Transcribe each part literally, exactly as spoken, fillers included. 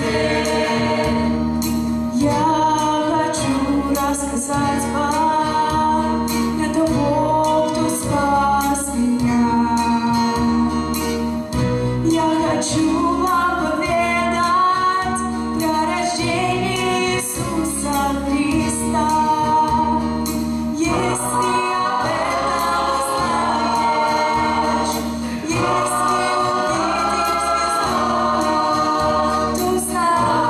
Если увидишь звезду, то знай.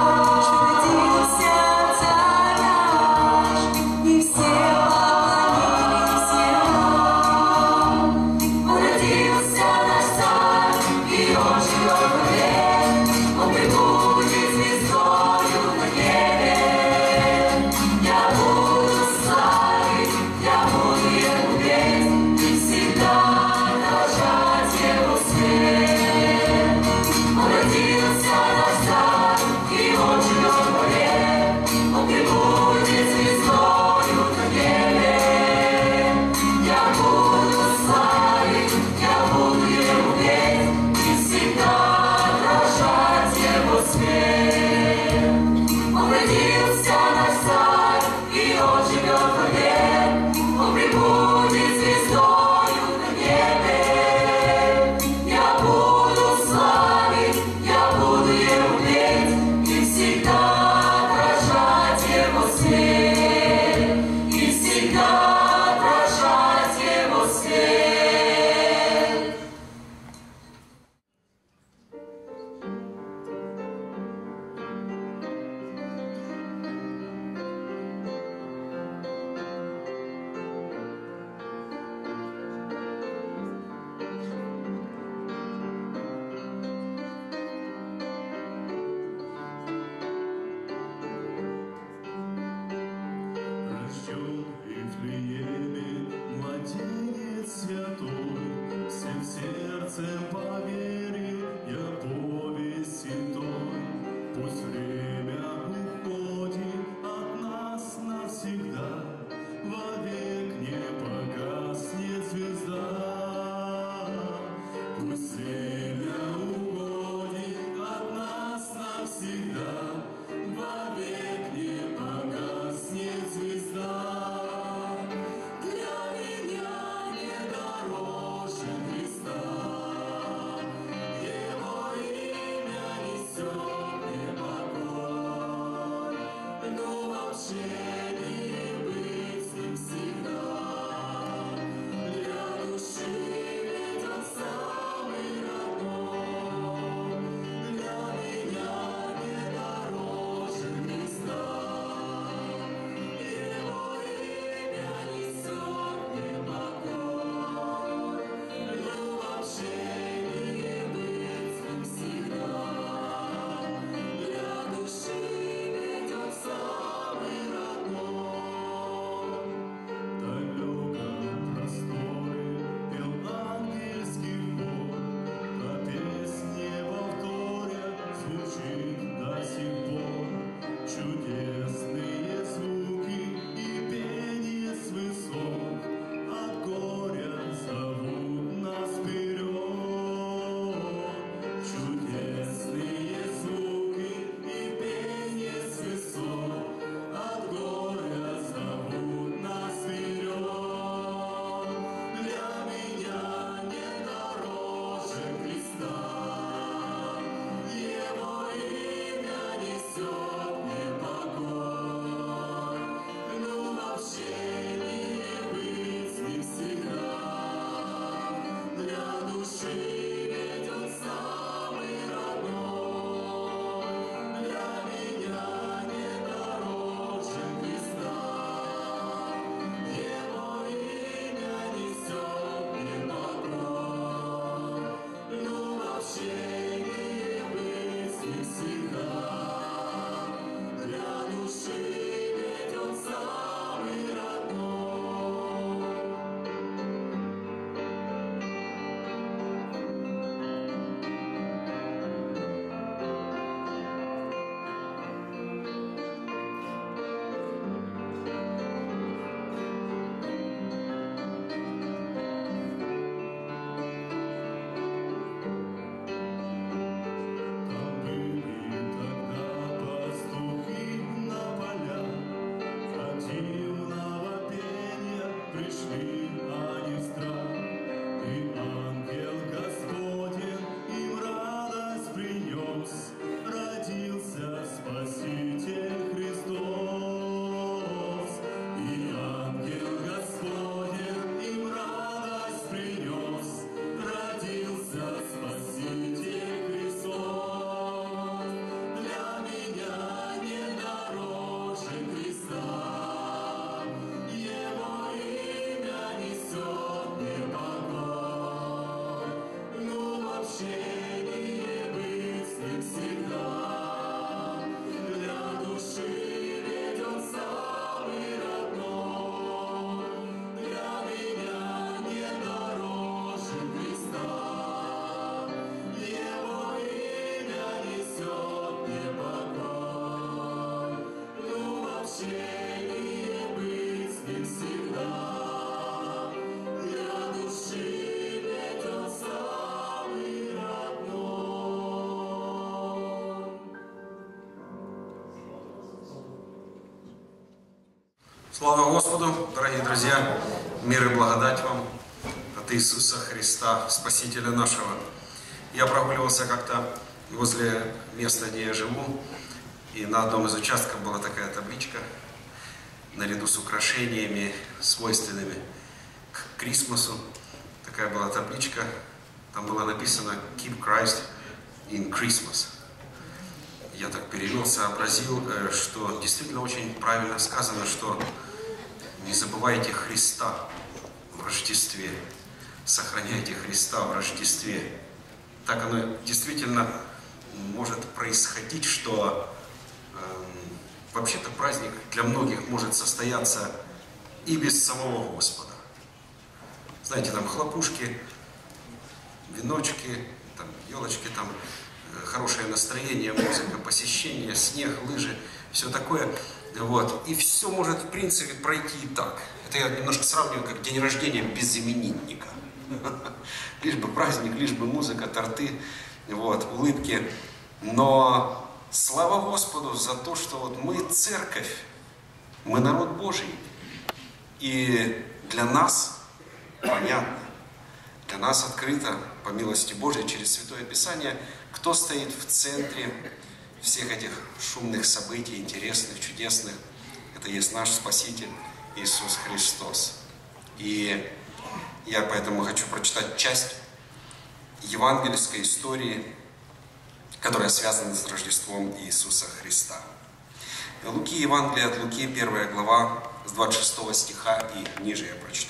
Слава Господу, дорогие друзья! Мир и благодать вам от Иисуса Христа, Спасителя нашего. Я прогуливался как-то возле места, где я живу, и на одном из участков была такая табличка, наряду с украшениями, свойственными к Крисмасу. Такая была табличка, там было написано «Keep Christ in Christmas». Я так перевел, сообразил, что действительно очень правильно сказано, что не забывайте Христа в Рождестве, сохраняйте Христа в Рождестве. Так оно действительно может происходить, что э, вообще-то праздник для многих может состояться и без самого Господа. Знаете, там хлопушки, веночки, там елочки, там хорошее настроение, музыка, посещение, снег, лыжи, все такое. Вот. И все может, в принципе, пройти и так. Это я немножко сравниваю, как день рождения без именинника. Лишь бы праздник, лишь бы музыка, торты, вот, улыбки. Но слава Господу за то, что вот мы церковь, мы народ Божий. И для нас понятно, для нас открыто, по милости Божией, через Святое Писание, кто стоит в центре всех этих шумных событий, интересных, чудесных. Это есть наш Спаситель Иисус Христос. И я поэтому хочу прочитать часть евангельской истории, которая связана с Рождеством Иисуса Христа. Луки, Евангелие от Луки, первая глава, с двадцать шестого стиха и ниже я прочту.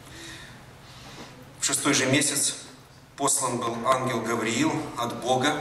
В шестой же месяц послан был ангел Гавриил от Бога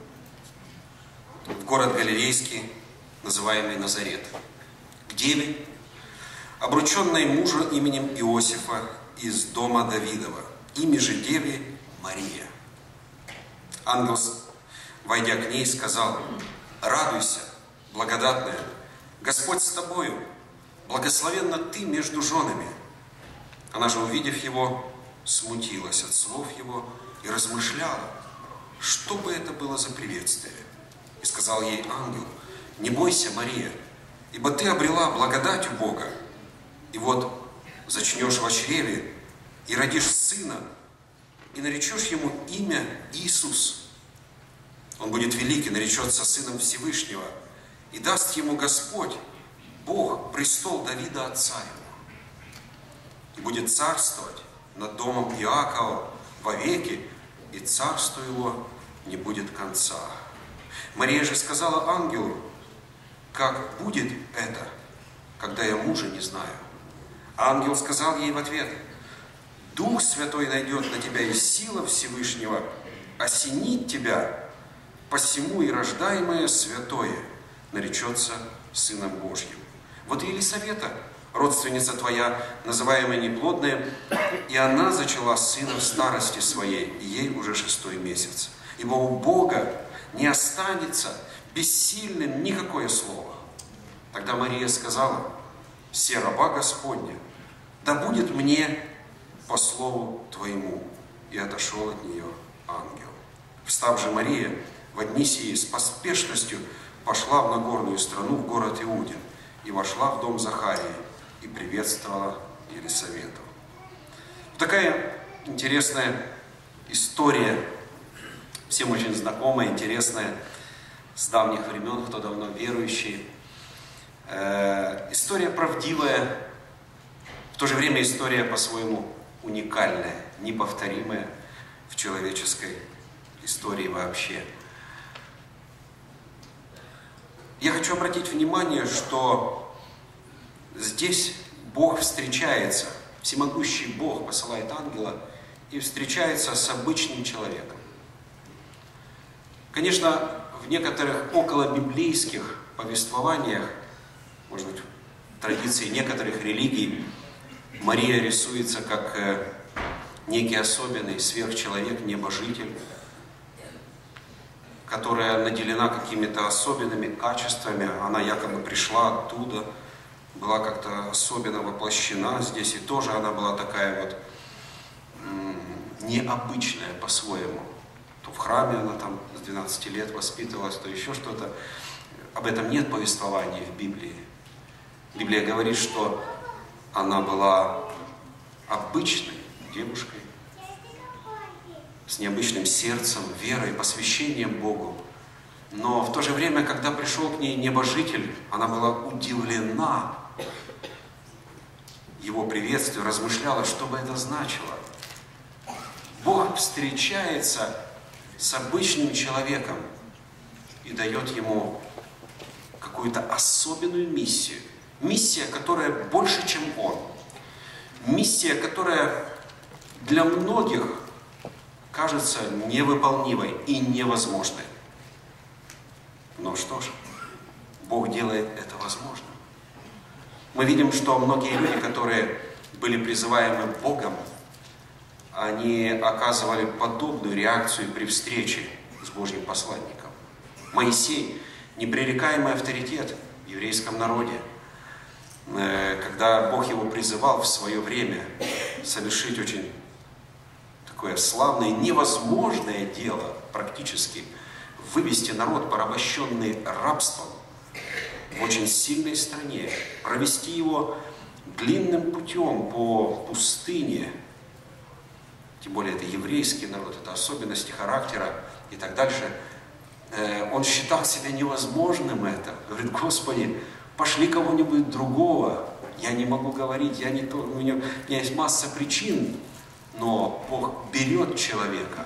в город Галилейский, называемый Назарет, к деве, обрученной мужу именем Иосифа из дома Давидова, имя же деве Мария. Ангел, войдя к ней, сказал: «Радуйся, благодатная, Господь с тобою, благословенна ты между женами». Она же, увидев его, смутилась от слов его и размышляла, что бы это было за приветствие. И сказал ей ангел: «Не бойся, Мария, ибо ты обрела благодать у Бога, и вот зачнешь во чреве и родишь сына, и наречешь ему имя Иисус. Он будет велик и наречется сыном Всевышнего, и даст ему Господь, Бог, престол Давида отца его, и будет царствовать над домом Иакова вовеки, и царству его не будет конца». Мария же сказала ангелу: «Как будет это, когда я мужа не знаю?» Ангел сказал ей в ответ: «Дух Святой найдет на тебя, и сила Всевышнего осенит тебя, посему и рождаемое святое наречется Сыном Божьим. Вот и Елисавета, родственница твоя, называемая неплодная, и она зачала сына в старости своей, и ей уже шестой месяц. Ибо у Бога не останется бессильным никакое слово». Тогда Мария сказала: «Се раба Господня, да будет мне по слову твоему». И отошел от нее ангел. Встав же Мария в дни сии с поспешностью пошла в Нагорную страну, в город Иудин, и вошла в дом Захарии, и приветствовала Елисавету. Такая интересная история, всем очень знакомая, интересная, с давних времен, кто давно верующий. Э, история правдивая, в то же время история по-своему уникальная, неповторимая в человеческой истории вообще. Я хочу обратить внимание, что здесь Бог встречается, всемогущий Бог посылает ангела и встречается с обычным человеком. Конечно, в некоторых околобиблейских повествованиях, может быть, в традиции некоторых религий, Мария рисуется как некий особенный сверхчеловек, небожитель, которая наделена какими-то особенными качествами. Она якобы пришла оттуда, была как-то особенно воплощена здесь, и тоже она была такая вот необычная по-своему. То в храме она там с двенадцати лет воспитывалась, то еще что-то. Об этом нет повествований в Библии. Библия говорит, что она была обычной девушкой, с необычным сердцем, верой, посвящением Богу. Но в то же время, когда пришел к ней небожитель, она была удивлена его приветствию, размышляла, что бы это значило. Бог встречается с обычным человеком и дает ему какую-то особенную миссию. Миссия, которая больше, чем он. Миссия, которая для многих кажется невыполнимой и невозможной. Но что ж, Бог делает это возможным. Мы видим, что многие люди, которые были призываемы Богом, они оказывали подобную реакцию при встрече с Божьим посланником. Моисей – непререкаемый авторитет в еврейском народе. Когда Бог его призывал в свое время совершить очень такое славное, невозможное дело, практически вывести народ, порабощенный рабством, в очень сильной стране, провести его длинным путем по пустыне, тем более это еврейский народ, это особенности характера и так дальше, он считал себя невозможным это. Говорит: Господи, пошли кого-нибудь другого, я не могу говорить, я не то, у меня, у меня есть масса причин, но Бог берет человека,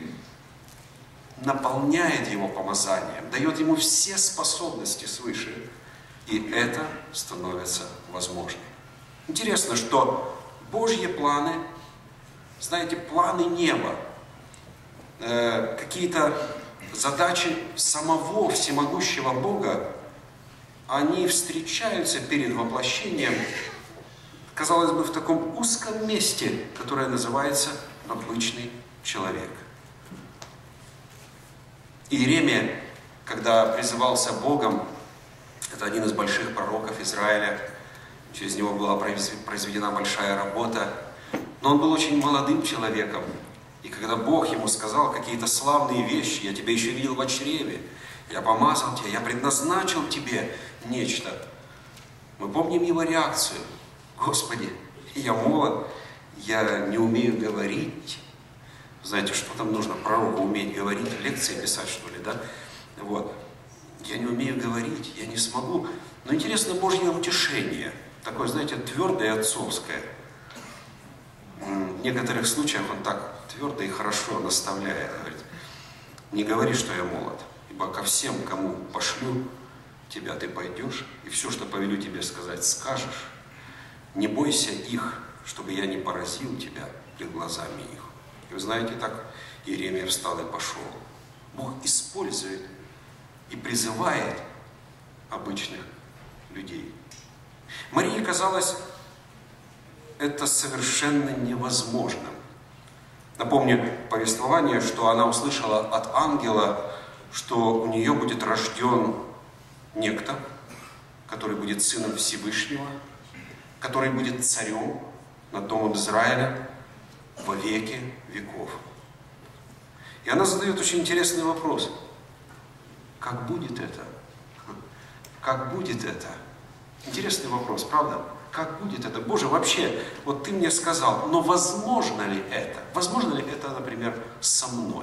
наполняет его помазанием, дает ему все способности свыше, и это становится возможным. Интересно, что Божьи планы, знаете, планы неба, э, какие-то задачи самого всемогущего Бога, они встречаются перед воплощением, казалось бы, в таком узком месте, которое называется обычный человек. Иеремия, когда призывался Богом, это один из больших пророков Израиля, через него была произведена большая работа, но он был очень молодым человеком, и когда Бог ему сказал какие-то славные вещи: я тебя еще видел в чреве, я помазал тебя, я предназначил тебе нечто, мы помним его реакцию: Господи, я молод, я не умею говорить. Знаете, что там нужно пророку уметь говорить, лекции писать, что ли, да? Вот. Я не умею говорить, я не смогу. Но интересно Божье утешение, такое, знаете, твердое и отцовское. В некоторых случаях он так твердо и хорошо наставляет, говорит: не говори, что я молод, ибо ко всем, кому пошлю тебя, ты пойдешь, и все, что повелю тебе сказать, скажешь. Не бойся их, чтобы я не поразил тебя пред глазами их. И вы знаете, так Иеремия встал и пошел. Бог использует и призывает обычных людей. Марии казалось это совершенно невозможным. Напомню повествование, что она услышала от ангела, что у нее будет рожден некто, который будет сыном Всевышнего, который будет царем над домом Израиля во веки веков. И она задает очень интересный вопрос: как будет это? Как будет это? Интересный вопрос, правда? Как будет это? Боже, вообще, вот ты мне сказал, но возможно ли это? Возможно ли это, например, со мной?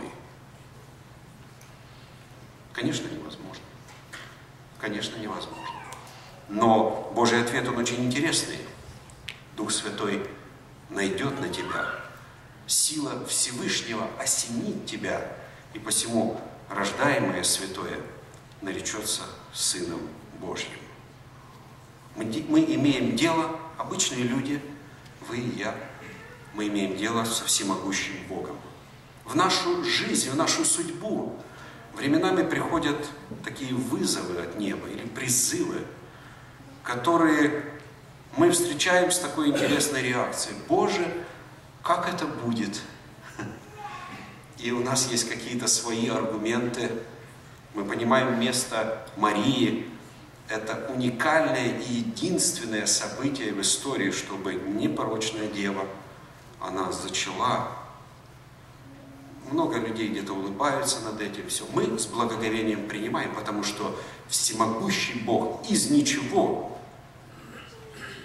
Конечно, невозможно. Конечно, невозможно. Но Божий ответ, он очень интересный. Дух Святой найдет на тебя, сила Всевышнего осенит тебя, и посему рождаемое святое наречется Сыном Божьим. Мы, мы имеем дело, обычные люди, вы и я, мы имеем дело со всемогущим Богом. В нашу жизнь, в нашу судьбу временами приходят такие вызовы от неба или призывы, которые мы встречаем с такой интересной реакцией: Боже, как это будет? И у нас есть какие-то свои аргументы. Мы понимаем место Марии. Это уникальное и единственное событие в истории, чтобы непорочная дева, она зачала. Много людей где-то улыбаются над этим. Все. Мы с благоговением принимаем, потому что всемогущий Бог из ничего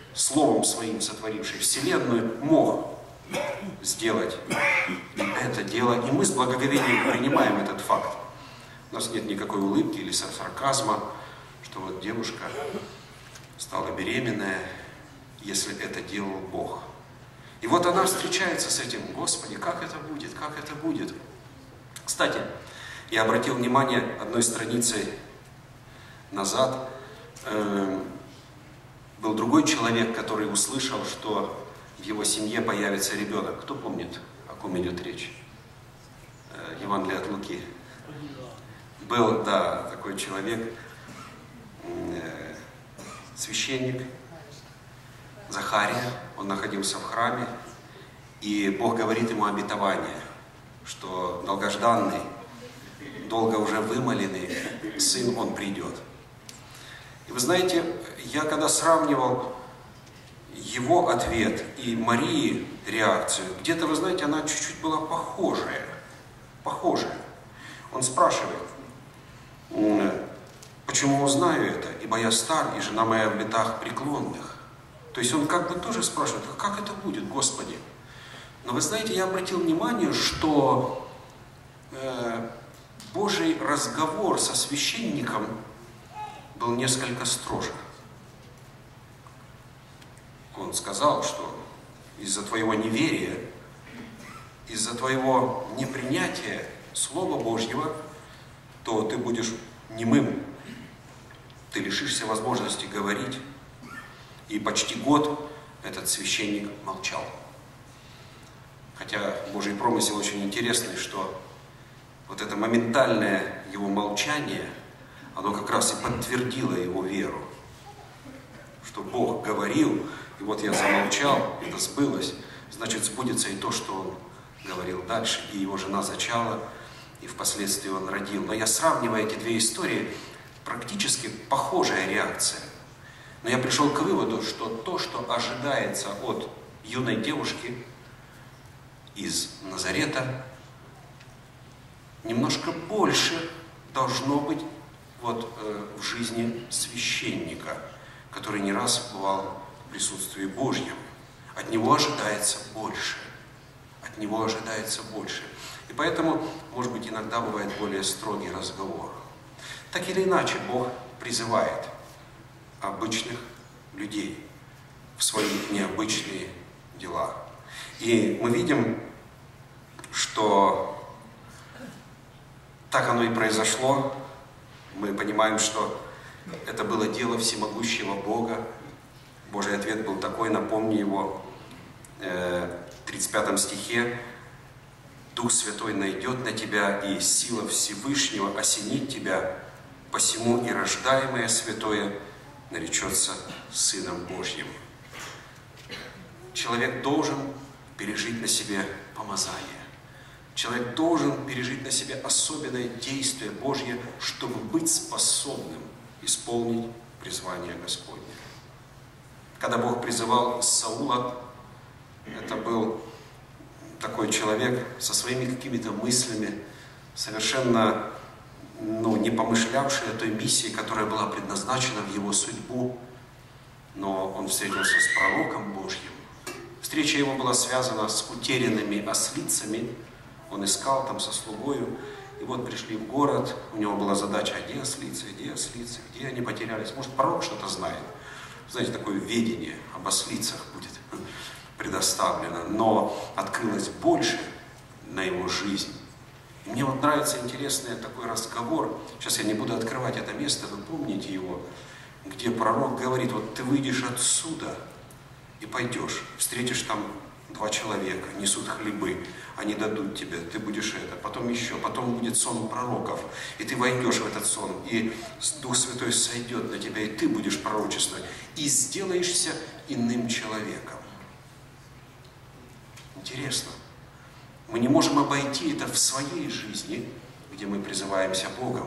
Словом Своим сотворивший Вселенную, мог сделать это дело. И мы с благоговением принимаем этот факт. У нас нет никакой улыбки или сарказма, что вот девушка стала беременная, если это делал Бог. И вот она встречается с этим: Господи, как это будет, как это будет. Кстати, я обратил внимание одной страницей назад, э, был другой человек, который услышал, что в его семье появится ребенок. Кто помнит, о ком идет речь? Э, Евангелие от Луки. Был, да, такой человек, э, священник Захария, он находился в храме, и Бог говорит ему обетование, что долгожданный, долго уже вымоленный сын он придет. И вы знаете, я когда сравнивал его ответ и Марии реакцию, где-то, вы знаете, она чуть-чуть была похожая, похожая. Он спрашивает: почему узнаю это, ибо я стар, и жена моя в летах преклонных. То есть он как бы тоже спрашивает: а как это будет, Господи? Но вы знаете, я обратил внимание, что э, Божий разговор со священником был несколько строже. Он сказал, что из-за твоего неверия, из-за твоего непринятия Слова Божьего, то ты будешь немым, ты лишишься возможности говорить. И почти год этот священник молчал. Хотя Божий промысел очень интересный, что вот это моментальное его молчание, оно как раз и подтвердило его веру. Что Бог говорил, и вот я замолчал, это сбылось, значит сбудется и то, что он говорил дальше. И его жена зачала, и впоследствии он родил. Но я сравниваю эти две истории, практически похожая реакция. Но я пришел к выводу, что то, что ожидается от юной девушки из Назарета, немножко больше должно быть вот, э, в жизни священника, который не раз бывал в присутствии Божьем. От него ожидается больше. От него ожидается больше. И поэтому, может быть, иногда бывает более строгий разговор. Так или иначе, Бог призывает обычных людей в свои необычные дела. И мы видим, что так оно и произошло. Мы понимаем, что это было дело всемогущего Бога. Божий ответ был такой, напомню его, в тридцать пятом стихе: «Дух Святой найдет на тебя, и сила Всевышнего осенит тебя, посему и рождаемое святое наречется Сыном Божьим». Человек должен пережить на себе помазание. Человек должен пережить на себе особенное действие Божье, чтобы быть способным исполнить призвание Господне. Когда Бог призывал Саула, это был такой человек со своими какими-то мыслями, совершенно ну, не помышлявший о той миссии, которая была предназначена в его судьбу. Но он встретился с пророком Божьим. Встреча его была связана с утерянными ослицами. Он искал там со слугою. И вот пришли в город, у него была задача: а где ослицы, где ослицы, где они потерялись? Может, пророк что-то знает? Знаете, такое ведение об ослицах будет предоставлено. Но открылось больше на его жизнь. И мне вот нравится интересный такой разговор. Сейчас я не буду открывать это место, вы помните его, где пророк говорит: вот ты выйдешь отсюда и пойдешь, встретишь там два человека, несут хлебы, они дадут тебе, ты будешь это, потом еще, потом будет сон пророков, и ты войдешь в этот сон, и Дух Святой сойдет на тебя, и ты будешь пророчествовать, и сделаешься иным человеком. Интересно. Мы не можем обойти это в своей жизни, где мы призываемся Богом.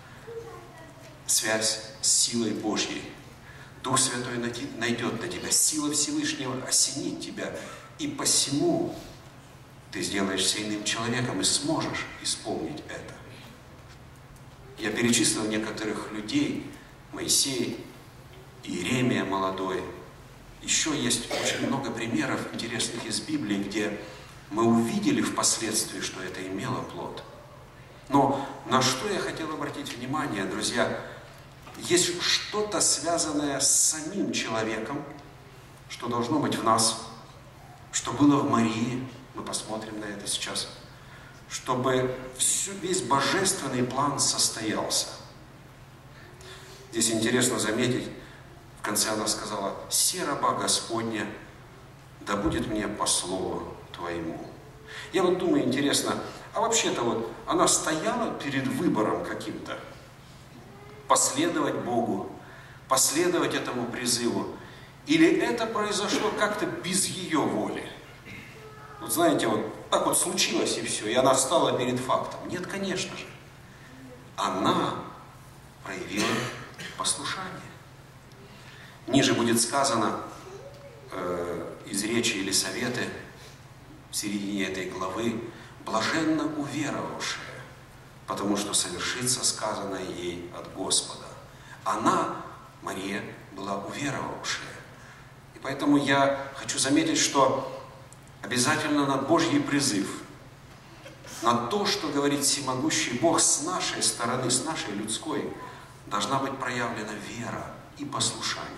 Связь с силой Божьей. Дух Святой найдет на тебя, сила Всевышнего осенит тебя, и посему ты сделаешься иным человеком и сможешь исполнить это. Я перечислил некоторых людей: Моисей, Иеремия молодой, еще есть очень много примеров интересных из Библии, где мы увидели впоследствии, что это имело плод. Но на что я хотел обратить внимание, друзья, есть что-то связанное с самим человеком, что должно быть в нас, что было в Марии, мы посмотрим на это сейчас, чтобы все, весь божественный план состоялся. Здесь интересно заметить, в конце она сказала: «Се раба Господня, да будет мне по слову Твоему». Я вот думаю, интересно, а вообще-то вот она стояла перед выбором каким-то, последовать Богу, последовать этому призыву, или это произошло как-то без ее воли? Вот знаете, вот так вот случилось и все, и она встала перед фактом. Нет, конечно же. Она проявила послушание. Ниже будет сказано э, из речи Елисаветы, в середине этой главы: «Блаженно уверовавшая, потому что совершится сказанное ей от Господа». Она, Мария, была уверовавшая. И поэтому я хочу заметить, что обязательно на Божий призыв, на то, что говорит всемогущий Бог с нашей стороны, с нашей людской, должна быть проявлена вера и послушание.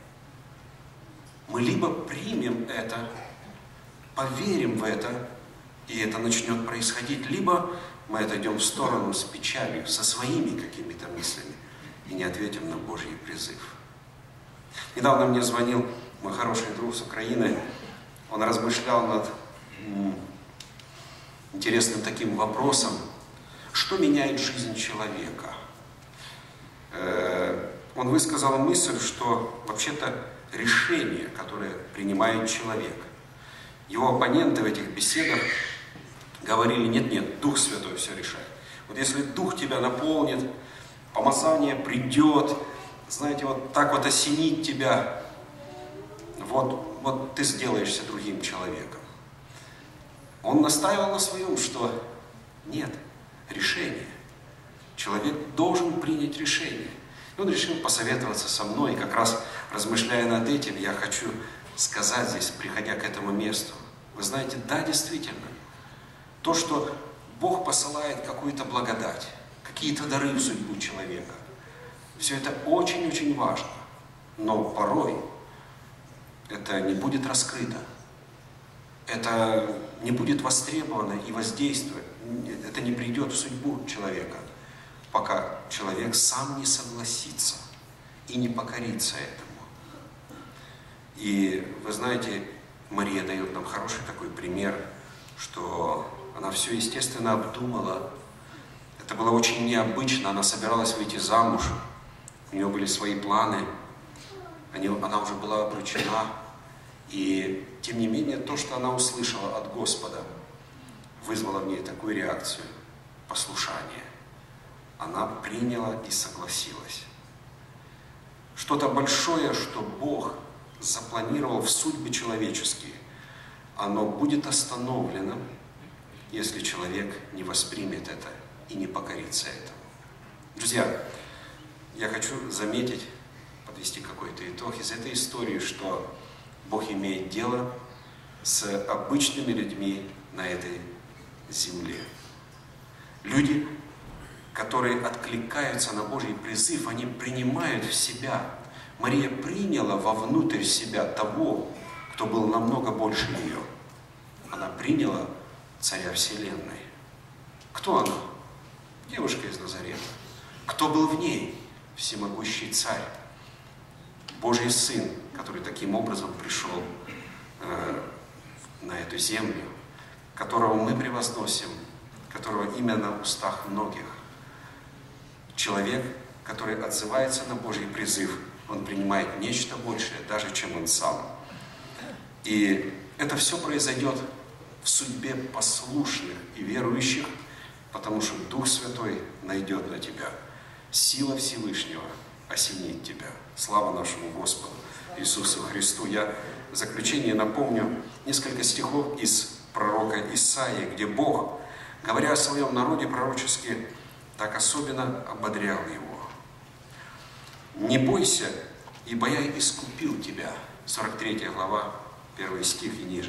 Мы либо примем это, поверим в это, и это начнет происходить, либо мы отойдем в сторону с печалью, со своими какими-то мыслями, и не ответим на Божий призыв. Недавно мне звонил мой хороший друг с Украины. Он размышлял над м, интересным таким вопросом: что меняет жизнь человека? Э, он высказал мысль, что вообще-то решение, которое принимает человек. Его оппоненты в этих беседах говорили: нет-нет, Дух Святой все решает. Вот если Дух тебя наполнит, помазание придет, знаете, вот так вот осенит тебя, вот, вот ты сделаешься другим человеком. Он настаивал на своем, что нет, решение. Человек должен принять решение. И он решил посоветоваться со мной, и как раз размышляя над этим, я хочу сказать здесь, приходя к этому месту. Вы знаете, да, действительно, то, что Бог посылает какую-то благодать, какие-то дары в судьбу человека, все это очень-очень важно. Но порой это не будет раскрыто, это не будет востребовано и воздействовать, это не придет в судьбу человека, пока человек сам не согласится и не покорится этому. И вы знаете, Мария дает нам хороший такой пример, что она все, естественно, обдумала. Это было очень необычно, она собиралась выйти замуж, у нее были свои планы, она уже была обручена, и тем не менее то, что она услышала от Господа, вызвало в ней такую реакцию – послушание. Она приняла и согласилась. Что-то большое, что Бог запланировал в судьбе человеческие, оно будет остановлено, если человек не воспримет это и не покорится этому. Друзья, я хочу заметить, подвести какой-то итог из этой истории, что Бог имеет дело с обычными людьми на этой земле. Люди, которые откликаются на Божий призыв, они принимают в себя. Мария приняла вовнутрь себя того, кто был намного больше нее. Она приняла Царя Вселенной. Кто она? Девушка из Назарета. Кто был в ней? Всемогущий Царь. Божий Сын, который таким образом пришел э, на эту землю, которого мы превозносим, которого имя на устах многих. Человек, который отзывается на Божий призыв, он принимает нечто большее, даже чем он сам. И это все произойдет в судьбе послушных и верующих, потому что Дух Святой найдет на тебя. Сила Всевышнего осенит тебя. Слава нашему Господу Иисусу Христу. Я в заключение напомню несколько стихов из пророка Исаии, где Бог, говоря о своем народе пророчески, так особенно ободрял его. «Не бойся, ибо я искупил тебя, сорок третья глава, первый стих и ниже.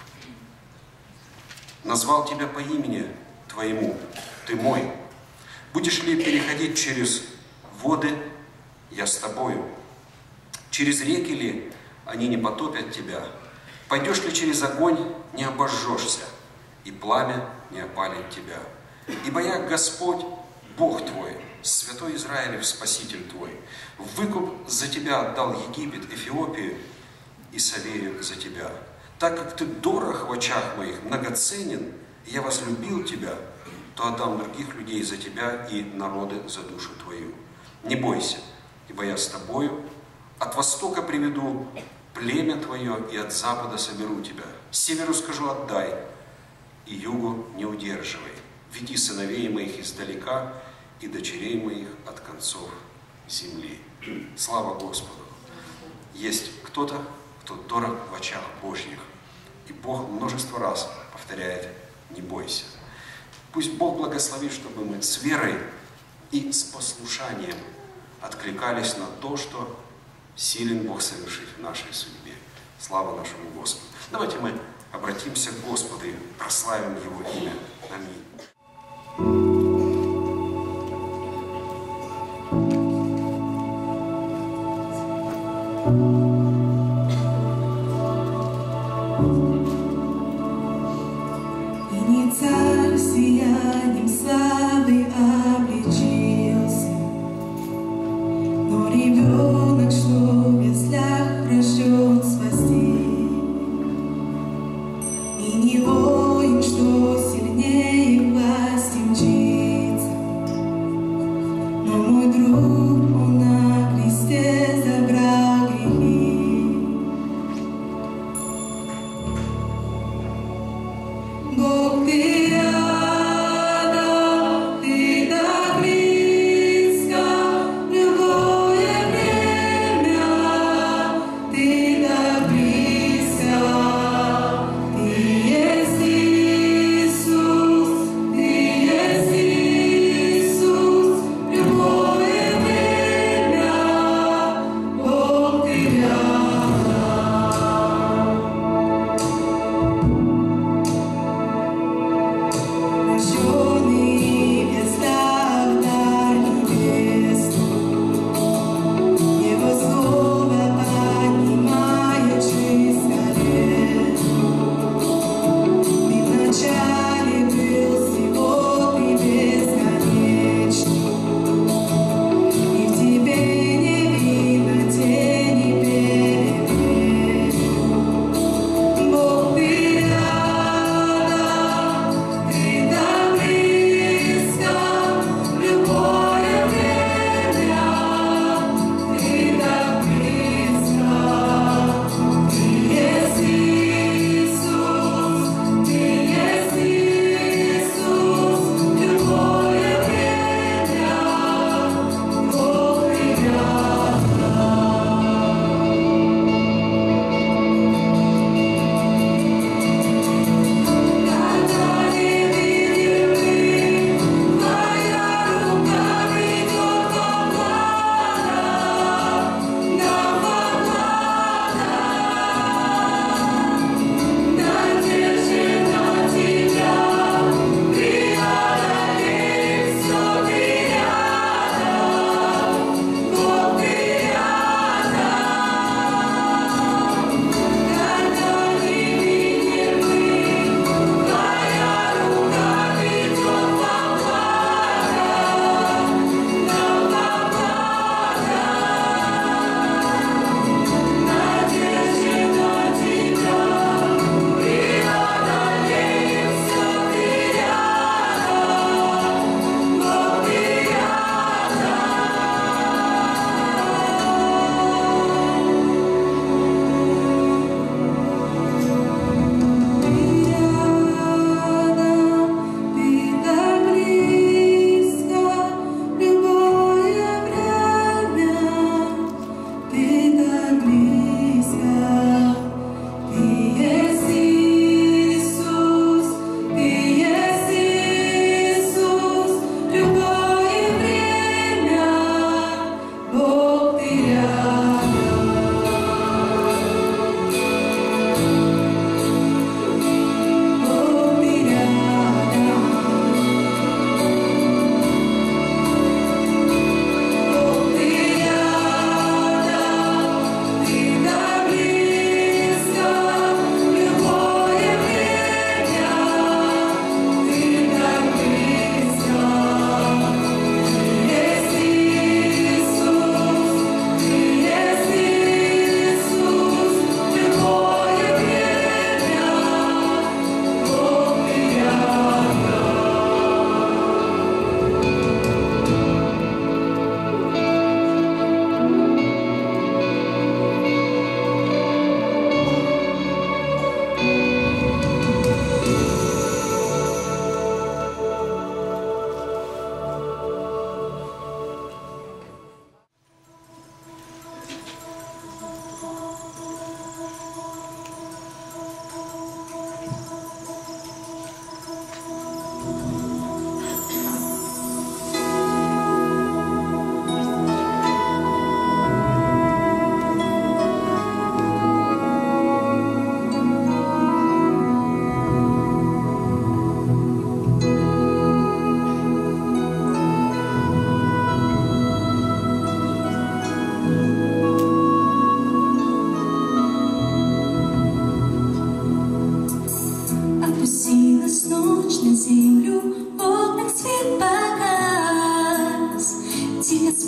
«Назвал тебя по имени твоему, ты мой. Будешь ли переходить через воды, я с тобою. Через реки ли они не потопят тебя? Пойдешь ли через огонь, не обожжешься, и пламя не опалит тебя. Ибо я Господь, Бог твой, Святой Израилев, Спаситель твой. Выкуп за тебя отдал Египет, Эфиопию и Савею за тебя. Так как ты дорог в очах моих, многоценен, и я возлюбил тебя, то отдам других людей за тебя и народы за душу твою. Не бойся, ибо я с тобою. От востока приведу племя твое, и от запада соберу тебя. Северу скажу: отдай, и югу не удерживай. Веди сыновей моих издалека, и дочерей моих от концов земли». Слава Господу! Есть кто-то, кто дорог в очах Божьих. И Бог множество раз повторяет: не бойся. Пусть Бог благословит, чтобы мы с верой и с послушанием откликались на то, что силен Бог совершить в нашей судьбе. Слава нашему Господу! Давайте мы обратимся к Господу и прославим Его имя. Аминь. Сиянием славы облечился, но ребенок, что в яслях рожден спасти, и не воин, что сильнее власти мчится, но мой друг, он на кресте забрал грехи. Бог, ты Любовь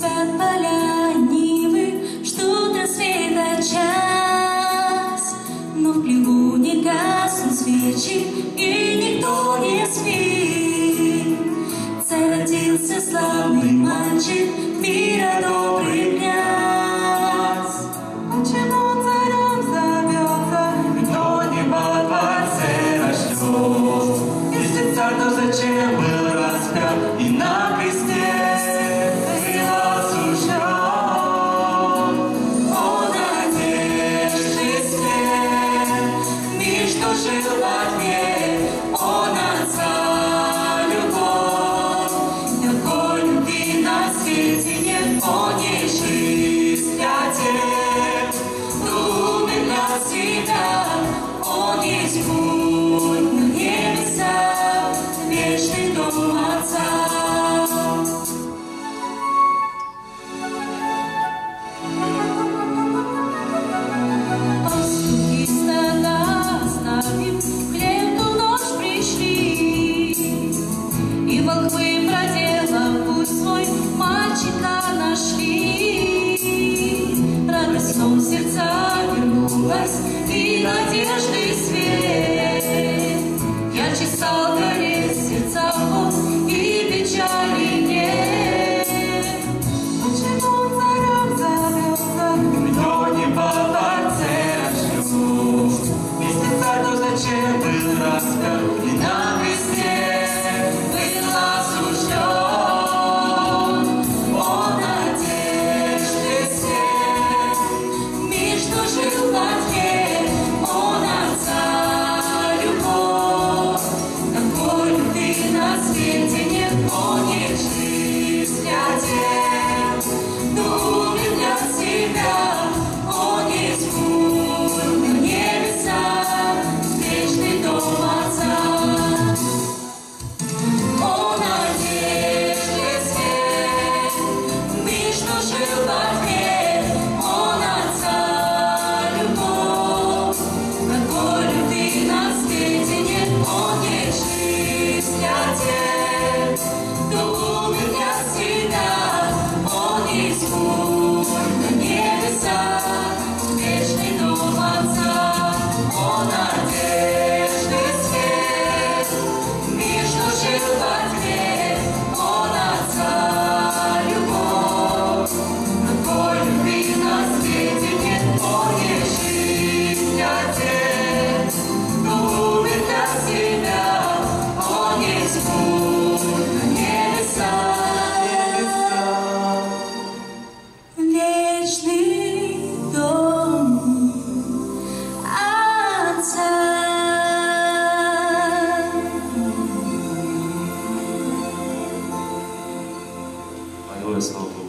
спят поля, нивы, ждут рассвета час. Но в плеву не гаснут свечи, и никто не спит. Царь родился славный мальчик, мира добрый князь. Почему он царем зовется? Никто не во дворце рожден. Если царь, то зачем был распят и на кресте был осужден? О, надежды свет, мир, что жил во тьме, он отца любовь. Такой любви на свете нет, он есть жизнь для тех, кто умер для себя. Он есть путь на небеса, вечный дом Отца. Пастухи стада оставив, в клетку ночь пришли, и волхвы, проделав путь свой, мальчика нашли. Радость в сердца вернулась, и надежды свет. Ярче стал гореть в сердцах он, и печали нет. Почему царем зовется? Никто не во дворце рожден. Если царь, то зачем был распят и на кресте Был осужден. О, надежды свет, мир, что жил во тьме, он отца любовь. Такой любви на свете нет, он есть жизнь для тех, кто умер для себя. Он есть путь на небеса, вечный дом Отца. О, надежды свет, мир, что жил во тьме, он отца любовь. Такой любви на свете нет, он есть жизнь для тех, кто умер для себя. Он есть путь на небеса, вечный дом Отца. О, надежды свет, мир, что жил во тьме, он отца любовь. Такой любви на свете нет, он есть жизнь для тех, кто умер для себя. Он есть путь на небеса, вечный дом Отца. Аллилуйя, слава Богу.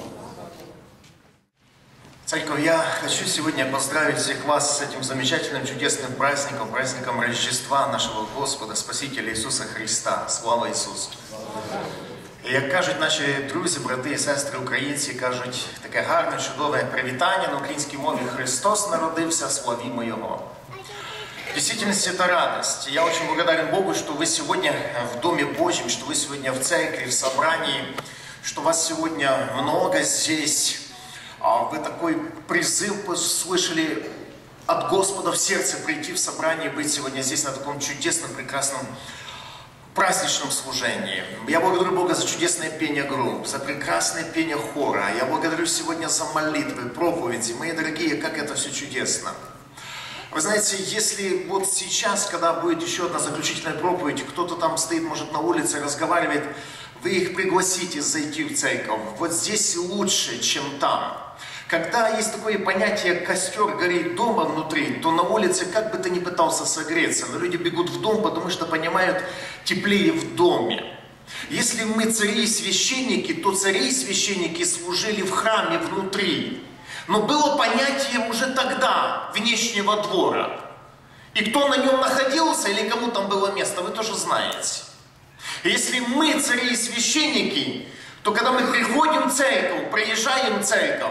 Церковь, я хочу сегодня поздравить всех вас с этим замечательным, чудесным праздником, праздником Рождества нашего Господа, Спасителя Ісуса Христа. Слава Ісусу! І як кажуть наші друзі, брати і сестри українці, кажуть таке гарне, чудове привітання на українській мові: Христос народився, славімо Його. В действительности это радость. Я очень благодарен Богу, что вы сегодня в Доме Божьем, что вы сегодня в церкви, в собрании, что вас сегодня много здесь. Вы такой призыв услышали от Господа в сердце прийти в собрание, быть сегодня здесь на таком чудесном, прекрасном, праздничном служении. Я благодарю Бога за чудесное пение групп, за прекрасное пение хора. Я благодарю сегодня за молитвы, проповеди. Мои дорогие, как это все чудесно. Вы знаете, если вот сейчас, когда будет еще одна заключительная проповедь, кто-то там стоит, может, на улице, разговаривает, вы их пригласите зайти в церковь. Вот здесь лучше, чем там. Когда есть такое понятие «костер горит дома внутри», то на улице как бы ты ни пытался согреться, но люди бегут в дом, потому что понимают, теплее в доме. Если мы цари и священники, то цари и священники служили в храме внутри. Но было понятие уже тогда внешнего двора. И кто на нем находился или кому там было место, вы тоже знаете. И если мы цари и священники, то когда мы приходим в церковь, приезжаем в церковь,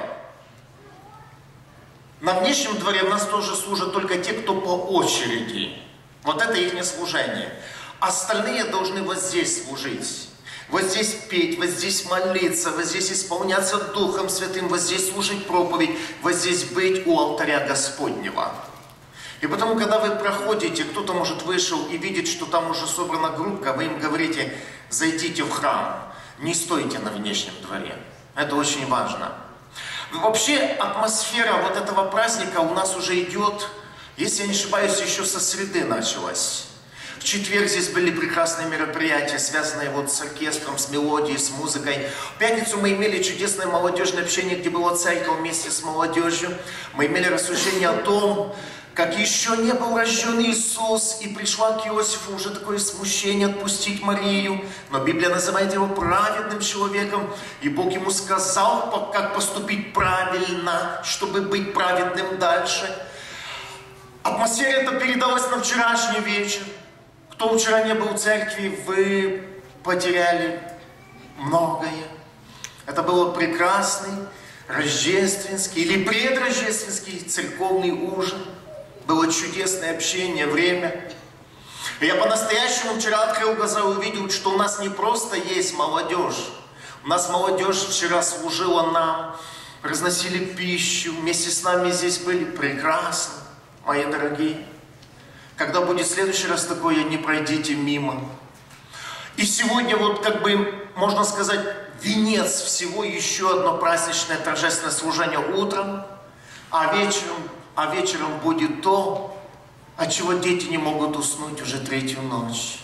на внешнем дворе у нас тоже служат только те, кто по очереди. Вот это их служение. Остальные должны вот здесь служить. Вот здесь петь, вот здесь молиться, вот здесь исполняться Духом Святым, вот здесь слушать проповедь, вот здесь быть у алтаря Господнего. И потому, когда вы проходите, кто-то, может, вышел и видит, что там уже собрана группа, вы им говорите: зайдите в храм, не стойте на внешнем дворе. Это очень важно. Вообще, атмосфера вот этого праздника у нас уже идет, если я не ошибаюсь, еще со среды началась. В четверг здесь были прекрасные мероприятия, связанные вот с оркестром, с мелодией, с музыкой. В пятницу мы имели чудесное молодежное общение, где была церковь вместе с молодежью. Мы имели рассуждение о том, как еще не был рожден Иисус, и пришла к Иосифу уже такое смущение отпустить Марию. Но Библия называет его праведным человеком, и Бог ему сказал, как поступить правильно, чтобы быть праведным дальше. Атмосфера эта передалась на вчерашний вечер. Кто вчера не был в церкви, вы потеряли многое. Это был прекрасный рождественский или предрождественский церковный ужин. Было чудесное общение, время. И я по-настоящему вчера открыл глаза и увидел, что у нас не просто есть молодежь. У нас молодежь вчера служила нам, разносили пищу, вместе с нами здесь были. Прекрасно, мои дорогие. Когда будет в следующий раз такое, не пройдите мимо. И сегодня вот как бы, можно сказать, венец всего, еще одно праздничное торжественное служение утром, а вечером, а вечером будет то, от чего дети не могут уснуть уже третью ночь.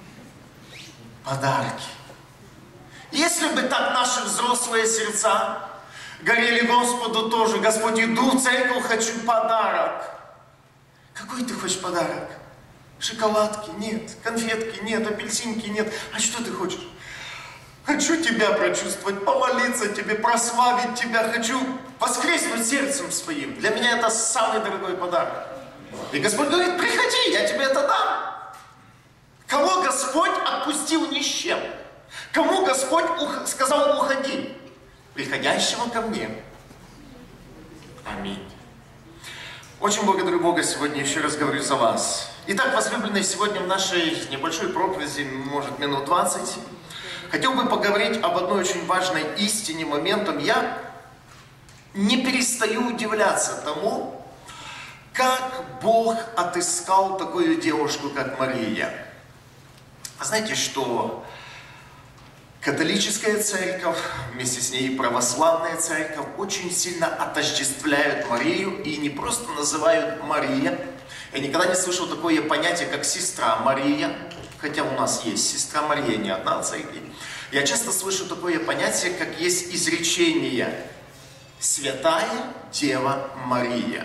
Подарки. Если бы так наши взрослые сердца горели Господу тоже: Господь, иду в церковь, хочу подарок. Какой ты хочешь подарок? Шоколадки? Нет. Конфетки? Нет. Апельсинки? Нет. А что ты хочешь? Хочу тебя прочувствовать, помолиться тебе, прославить тебя. Хочу воскреснуть сердцем своим. Для меня это самый дорогой подарок. И Господь говорит: приходи, я тебе это дам. Кого Господь отпустил ни с чем? Кому Господь ух... сказал: уходи? Приходящего ко мне. Аминь. Очень благодарю Бога сегодня, еще раз говорю за вас. Итак, возлюбленные, сегодня в нашей небольшой проповеди, может, минут двадцать, хотел бы поговорить об одной очень важной истине, моментом. Я не перестаю удивляться тому, как Бог отыскал такую девушку, как Мария. Знаете, что католическая церковь, вместе с ней и православная церковь, очень сильно отождествляют Марию и не просто называют Мария. Я никогда не слышал такое понятие, как сестра Мария, хотя у нас есть сестра Мария, не одна в церкви. Я часто слышу такое понятие, как есть изречение: Святая Дева Мария.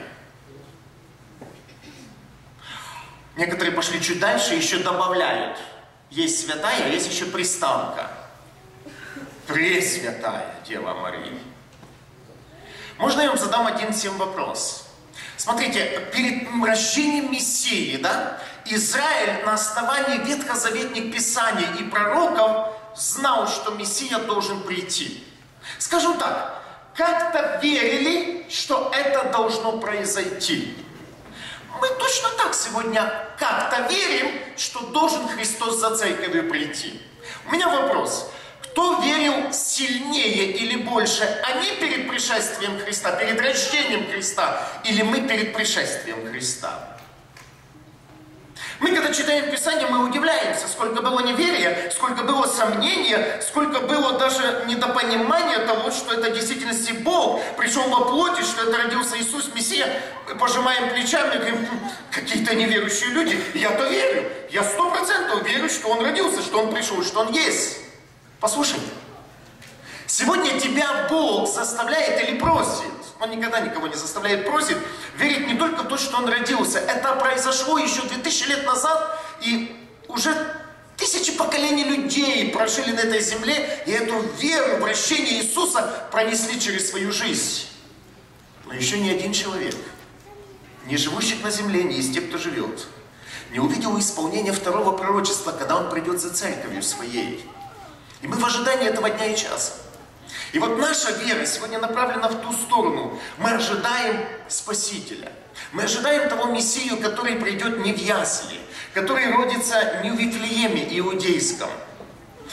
Некоторые пошли чуть дальше и еще добавляют: есть святая, а есть еще приставка. Пресвятая Дева Мария. Можно я вам задам один всем вопрос? Смотрите, перед рождением Мессии, да, Израиль на основании ветхозаветных писаний и пророков знал, что Мессия должен прийти. Скажем так, как-то верили, что это должно произойти. Мы точно так сегодня как-то верим, что должен Христос за церковью прийти. У меня вопрос. Кто верил сильнее или больше? Они перед пришествием Христа, перед рождением Христа, или мы перед пришествием Христа? Мы, когда читаем Писание, мы удивляемся, сколько было неверия, сколько было сомнения, сколько было даже недопонимания того, что это в действительности Бог пришел во плоти, что это родился Иисус Мессия. Мы пожимаем плечами и говорим: какие-то неверующие люди. Я-то верю, я сто процентов верю, что Он родился, что Он пришел, что Он есть. Послушайте, сегодня тебя Бог заставляет или просит, Он никогда никого не заставляет, просит верить не только в то, что Он родился. Это произошло еще две тысячи лет назад, и уже тысячи поколений людей прожили на этой земле, и эту веру в рождение Иисуса пронесли через свою жизнь. Но еще ни один человек, не живущий на земле, не из тех, кто живет, не увидел исполнения второго пророчества, когда Он придет за церковью своей. И мы в ожидании этого дня и часа. И вот наша вера сегодня направлена в ту сторону. Мы ожидаем Спасителя. Мы ожидаем того Мессию, который придет не в ясли, который родится не в Вифлееме иудейском.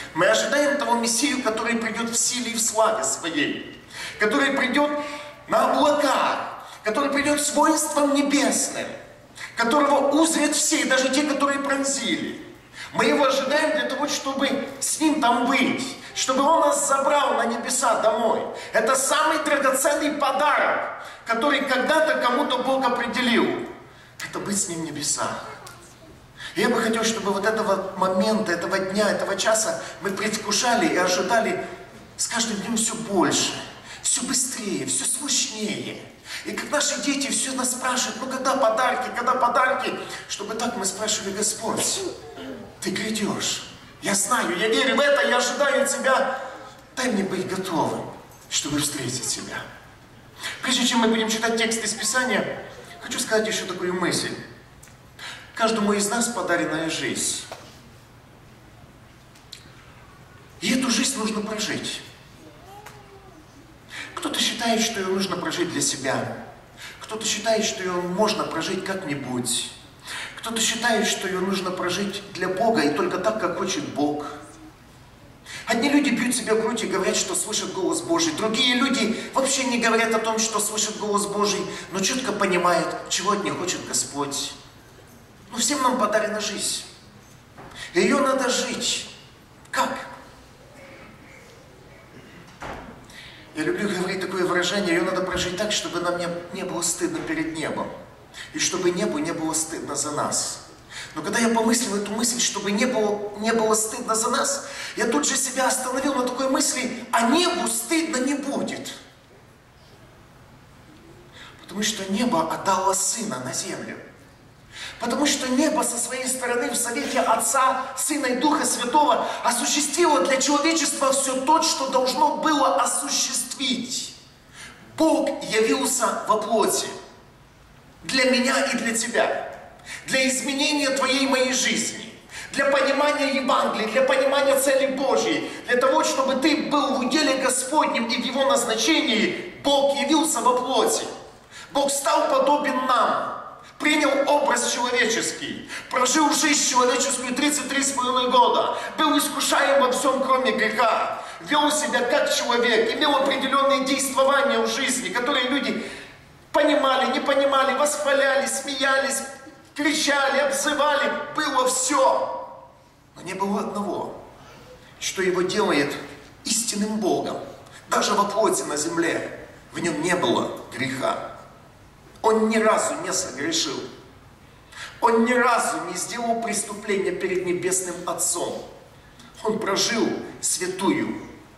Мы ожидаем того Мессию, который придет в силе и в славе своей, который придет на облаках, который придет с воинством небесным, которого узрят все, даже те, которые пронзили. Мы его ожидаем для того, чтобы с ним там быть, чтобы он нас забрал на небеса домой. Это самый драгоценный подарок, который когда-то кому-то Бог определил. Это быть с ним в небесах. И я бы хотел, чтобы вот этого момента, этого дня, этого часа мы предвкушали и ожидали с каждым днем все больше, все быстрее, все сложнее. И как наши дети все нас спрашивают, ну когда подарки, когда подарки, чтобы так мы спрашивали: Господь, Ты грядешь. Я знаю, я верю в это, я ожидаю Тебя. Дай мне быть готовым, чтобы встретить Тебя. Прежде чем мы будем читать текст из Писания, хочу сказать еще такую мысль. Каждому из нас подаренная жизнь. И эту жизнь нужно прожить. Кто-то считает, что ее нужно прожить для себя. Кто-то считает, что ее можно прожить как-нибудь. Кто-то считает, что ее нужно прожить для Бога и только так, как хочет Бог. Одни люди бьют себя в грудь и говорят, что слышат голос Божий. Другие люди вообще не говорят о том, что слышат голос Божий, но четко понимают, чего от них хочет Господь. Но всем нам подарена жизнь. И ее надо жить. Как? Я люблю говорить такое выражение: ее надо прожить так, чтобы нам не, не было стыдно перед небом. И чтобы небу не было стыдно за нас. Но когда я помыслил эту мысль, чтобы не было, не было стыдно за нас, я тут же себя остановил на такой мысли: а небу стыдно не будет. Потому что небо отдало Сына на землю. Потому что небо со своей стороны в совете Отца, Сына и Духа Святого осуществило для человечества все то, что должно было осуществить. Бог явился во плоти для меня и для тебя, для изменения твоей и моей жизни, для понимания Евангелия, для понимания цели Божьей, для того, чтобы ты был в уделе Господнем и в Его назначении. Бог явился во плоти. Бог стал подобен нам. Принял образ человеческий, прожил жизнь человеческую тридцать три с половиной года, был искушаем во всем, кроме греха, вел себя как человек, имел определенные действования в жизни, которые люди понимали, не понимали, восхваляли, смеялись, кричали, обзывали. Было все. Но не было одного, что его делает истинным Богом. Даже во плоти на земле в нем не было греха. Он ни разу не согрешил. Он ни разу не сделал преступления перед Небесным Отцом. Он прожил святую,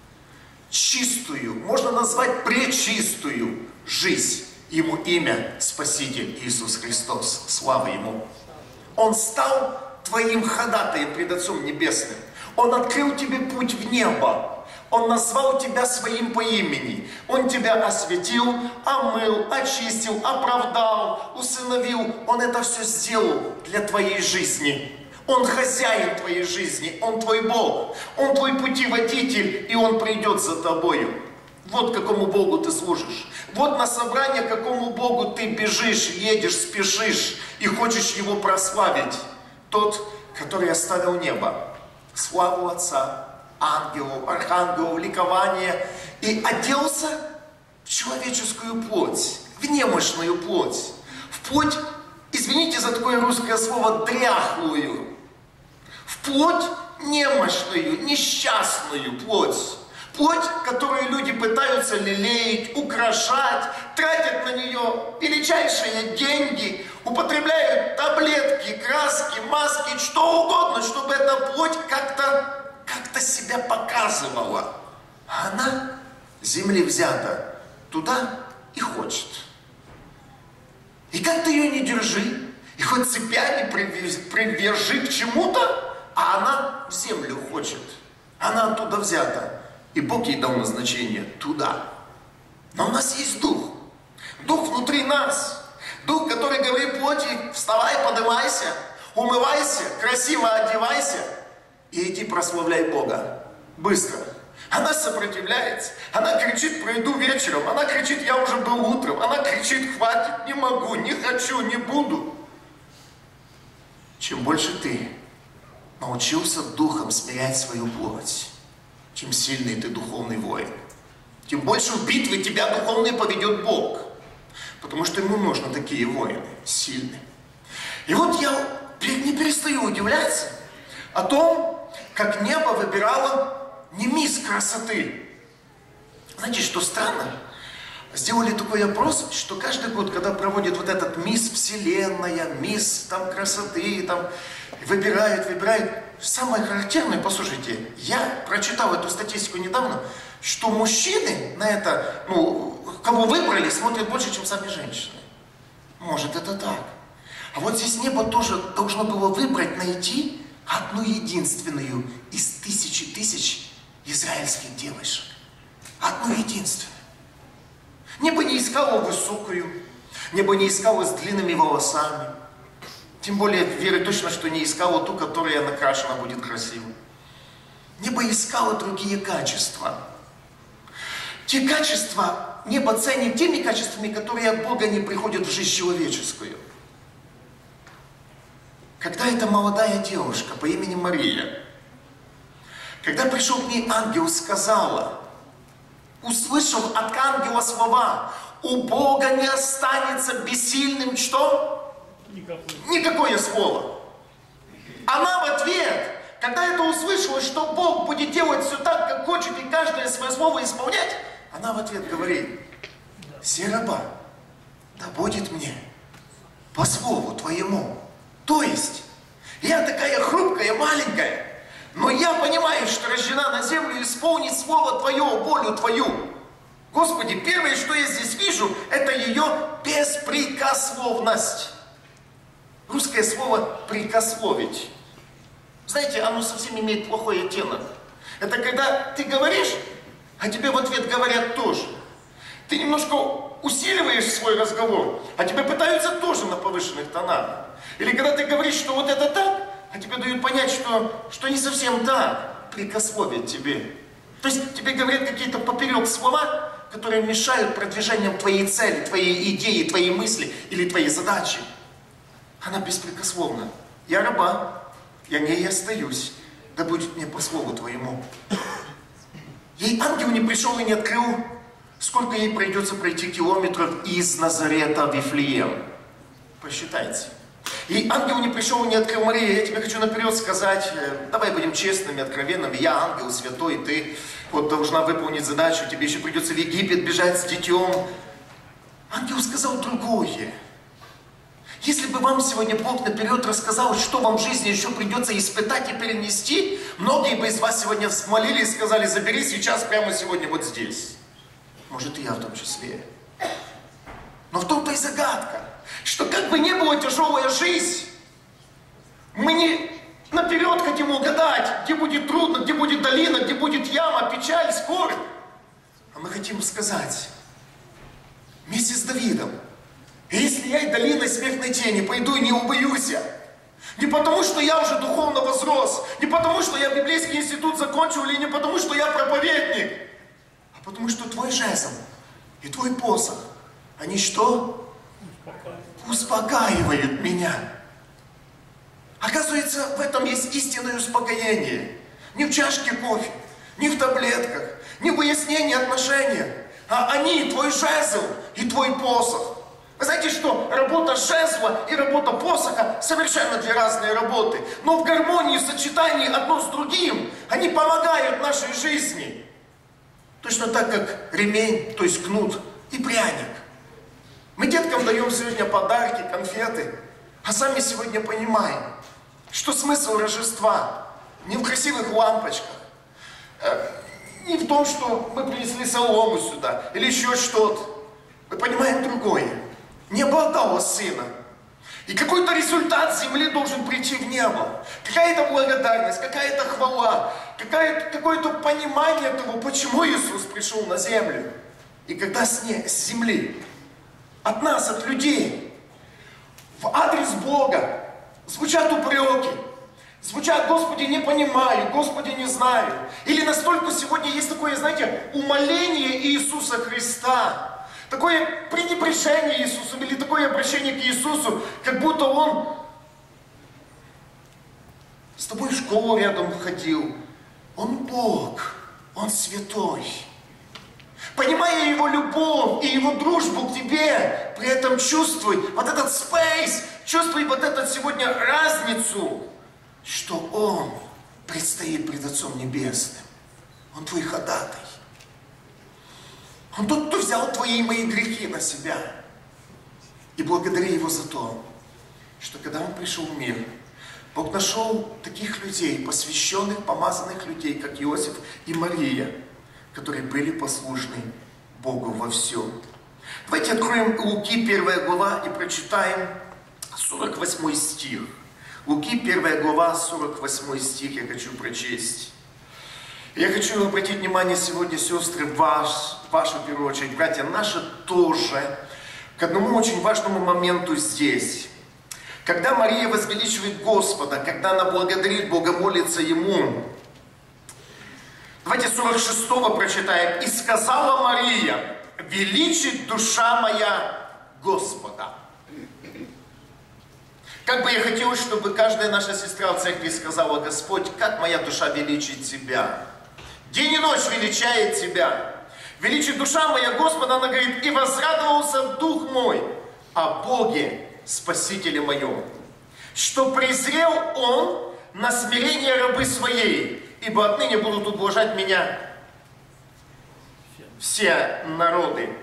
чистую, можно назвать пречистую жизнь. Ему имя Спаситель Иисус Христос. Слава Ему. Он стал твоим ходатаем пред Отцом Небесным. Он открыл тебе путь в небо. Он назвал тебя своим по имени. Он тебя осветил, омыл, очистил, оправдал, усыновил. Он это все сделал для твоей жизни. Он хозяин твоей жизни. Он твой Бог. Он твой путеводитель, и Он придет за тобою. Вот какому Богу ты служишь. Вот на собрание, какому Богу ты бежишь, едешь, спешишь и хочешь Его прославить. Тот, который оставил небо, славу Отца, ангелу, архангелу, ликование, и оделся в человеческую плоть, в немощную плоть, в плоть, извините за такое русское слово, дряхлую, в плоть немощную, несчастную плоть, плоть, которую люди пытаются лелеять, украшать, тратят на нее величайшие деньги, употребляют таблетки, краски, маски, что угодно, чтобы эта плоть как-то как-то себя показывала. А она земли взята туда и хочет. И как ты ее не держи, и хоть цепями привержи к чему-то, а она в землю хочет. Она оттуда взята. И Бог ей дал назначение туда. Но у нас есть Дух. Дух внутри нас. Дух, который говорит плоти: вставай, поднимайся, умывайся, красиво одевайся и иди прославляй Бога. Быстро. Она сопротивляется. Она кричит: пройду вечером. Она кричит: я уже был утром. Она кричит: хватит, не могу, не хочу, не буду. Чем больше ты научился духом смирять свою плоть, чем сильный ты духовный воин, тем больше в битве тебя духовный поведет Бог. Потому что ему нужны такие воины, сильные. И вот я не перестаю удивляться о том, как небо выбирало не мисс красоты. Знаете, что странно? Сделали такой опрос, что каждый год, когда проводят вот этот мисс Вселенная, мисс там красоты, там выбирают, выбирают. Самое характерное, послушайте, я прочитал эту статистику недавно, что мужчины на это, ну, кого выбрали, смотрят больше, чем сами женщины. Может, это так. А вот здесь небо тоже должно было выбрать, найти одну единственную из тысячи тысяч израильских девушек. Одну единственную. Небо не искало высокую, небо не искало с длинными волосами. Тем более, верю точно, что не искало ту, которая накрашена будет красиво. Небо искало другие качества. Те качества, небо ценит теми качествами, которые от Бога не приходят в жизнь человеческую. Когда эта молодая девушка по имени Мария, когда пришел к ней ангел, сказала, услышав от ангела слова, у Бога не останется бессильным что? Никакое. Никакое слово. Она в ответ, когда это услышала, что Бог будет делать все так, как хочет, и каждое свое слово исполнять, она в ответ говорит, «Се раба, да будет мне по слову твоему». То есть, я такая хрупкая, маленькая, но я понимаю, что рождена на землю исполнить слово твое, волю твою. Господи, первое, что я здесь вижу, это ее беспрекословность. Русское слово «прикословить». Знаете, оно совсем имеет плохой оттенок. Это когда ты говоришь, а тебе в ответ говорят тоже. Ты немножко усиливаешь свой разговор, а тебе пытаются тоже на повышенных тонах. Или когда ты говоришь, что вот это так, а тебе дают понять, что, что не совсем так, прикословят тебе. То есть тебе говорят какие-то поперек слова, которые мешают продвижением твоей цели, твоей идеи, твоей мысли или твоей задачи. Она беспрекословна. Я раба, я в ней остаюсь, да будет мне по слову твоему. Ей ангел не пришел и не открыл, сколько ей придется пройти километров из Назарета в Вифлеем. Посчитайте. Ей ангел не пришел и не открыл, Мария, я тебе хочу наперед сказать, давай будем честными, откровенными, я ангел святой, ты вот должна выполнить задачу, тебе еще придется в Египет бежать с детем. Ангел сказал другое. Если бы вам сегодня Бог наперед рассказал, что вам в жизни еще придется испытать и перенести, многие бы из вас сегодня взмолили и сказали, забери сейчас, прямо сегодня вот здесь. Может, и я в том числе. Но в том-то и загадка, что как бы ни была тяжелая жизнь, мы не наперед хотим угадать, где будет трудно, где будет долина, где будет яма, печаль, скорбь. А мы хотим сказать, вместе с Давидом, если я и долиной смертной тени пойду и не убоюсь, не потому, что я уже духовно возрос, не потому, что я библейский институт закончил, или не потому, что я проповедник, а потому, что твой жезл и твой посох, они что? Успокаивают меня. Оказывается, в этом есть истинное успокоение. Не в чашке кофе, не в таблетках, не в выяснении отношений, а они, твой жезл и твой посох. Вы знаете, что работа жезла и работа посоха совершенно две разные работы. Но в гармонии, в сочетании одно с другим, они помогают нашей жизни. Точно так, как ремень, то есть кнут и пряник. Мы деткам даем сегодня подарки, конфеты, а сами сегодня понимаем, что смысл Рождества не в красивых лампочках, не в том, что мы принесли солому сюда или еще что-то. Мы понимаем другое. Небо отдало Сына. И какой-то результат с земли должен прийти в небо. Какая-то благодарность, какая-то хвала, какая-то, какое-то понимание того, почему Иисус пришел на землю. И когда с, не, с земли, от нас, от людей, в адрес Бога звучат упреки, звучат, Господи, не понимаю, Господи, не знаю. Или настолько сегодня есть такое, знаете, умоление Иисуса Христа, такое пренебрежение Иисусом или такое обращение к Иисусу, как будто Он с тобой в школу рядом ходил. Он Бог, Он святой. Понимая Его любовь и Его дружбу к тебе, при этом чувствуй вот этот спейс, чувствуй вот эту сегодня разницу, что Он предстоит пред Отцом Небесным. Он твой ходатай. Он тот, кто взял твои и мои грехи на себя. И благодари Его за то, что когда Он пришел в мир, Бог нашел таких людей, посвященных, помазанных людей, как Иосиф и Мария, которые были послушны Богу во всем. Давайте откроем Луки первая глава и прочитаем сорок восьмой стих. Луки первая глава, сорок восьмой стих я хочу прочесть. Я хочу обратить внимание сегодня, сестры, ваш, вашу, в первую очередь, братья наши тоже, к одному очень важному моменту здесь. Когда Мария возвеличивает Господа, когда она благодарит Бога, молится Ему. Давайте сорок шестого прочитаем. «И сказала Мария, величит душа моя Господа». Как бы я хотел, чтобы каждая наша сестра в церкви сказала: Господь, как моя душа величит Тебя. День и ночь величает Тебя. Величит душа моя Господа, она говорит, и возрадовался дух мой о Боге, Спасителе моем, что презрел Он на смирение рабы своей, ибо отныне будут ублажать меня все народы.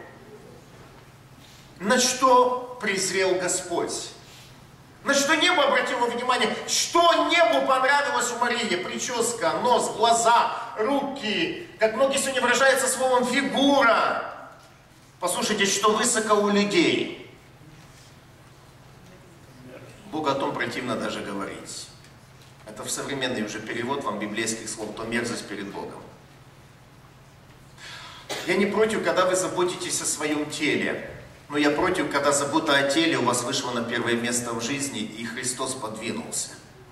На что презрел Господь? На что небо обратило внимание? Что небу понравилось у Марии? Прическа, нос, глаза, руки. Как многие сегодня выражаются словом фигура. Послушайте, что высоко у людей. Богу о том противно даже говорить. Это в современный уже перевод вам библейских слов, то мерзость перед Богом. Я не против, когда вы заботитесь о своем теле. Но я против, когда забота о теле у вас вышла на первое место в жизни, и Христос подвинулся.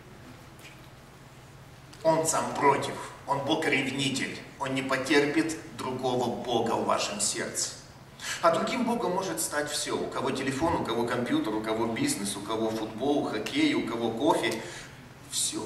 Он сам против. Он Бог-ревнитель. Он не потерпит другого Бога в вашем сердце. А другим Богом может стать все. У кого телефон, у кого компьютер, у кого бизнес, у кого футбол, хоккей, у кого кофе. Все.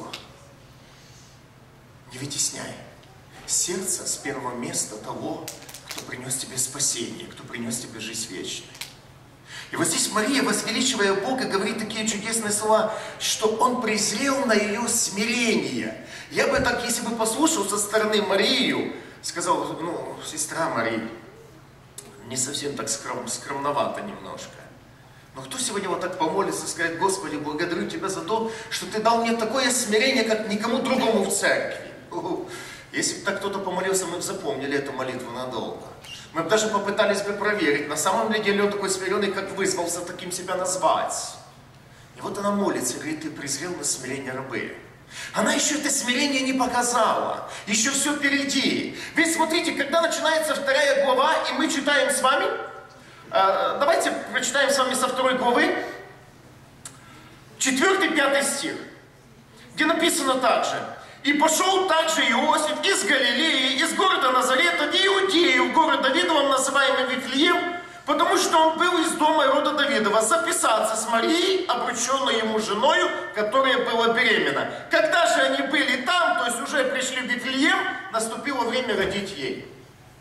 Не вытесняй. Сердце с первого места того, кто принес тебе спасение, кто принес тебе жизнь вечную. И вот здесь Мария, возвеличивая Бога, говорит такие чудесные слова, что Он презрел на ее смирение. Я бы так, если бы послушал со стороны Марию, сказал, ну, сестра Мария, не совсем так скром, скромновато немножко. Но кто сегодня вот так помолится и скажет: Господи, благодарю Тебя за то, что Ты дал мне такое смирение, как никому другому в церкви. Если бы так кто-то помолился, мы бы запомнили эту молитву надолго. Мы бы даже попытались бы проверить, на самом ли деле он такой смиренный, как вызвался таким себя назвать. И вот она молится, говорит: Ты презрел на смирение рабы. Она еще это смирение не показала. Еще все впереди. Ведь смотрите, когда начинается вторая глава, и мы читаем с вами, э, давайте прочитаем с вами со второй главы, четвёртый, пятый стих, где написано также: «И пошел также Иосиф из Галилеи, из города Назарета, в Иудею, в город Давидовом, называемый Вифлеем, потому что он был из дома рода Давидова, записаться с Марией, обрученной ему женою, которая была беременна. Когда же они были там, то есть уже пришли в Вифлеем, наступило время родить ей».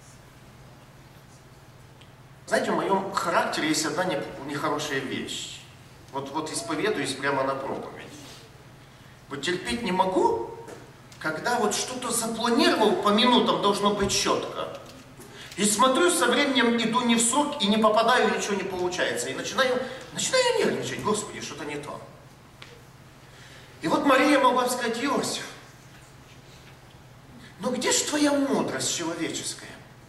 Знаете, в моем характере есть одна нехорошая вещь. Вот, вот исповедуюсь прямо на проповедь. Вот терпеть не могу, когда вот что-то запланировал, по минутам должно быть четко. И смотрю, со временем иду не в срок и не попадаю, ничего не получается. И начинаю, начинаю нервничать. Господи, что-то не то. И вот Мария могла сказать: Иосиф, но где же твоя мудрость человеческая?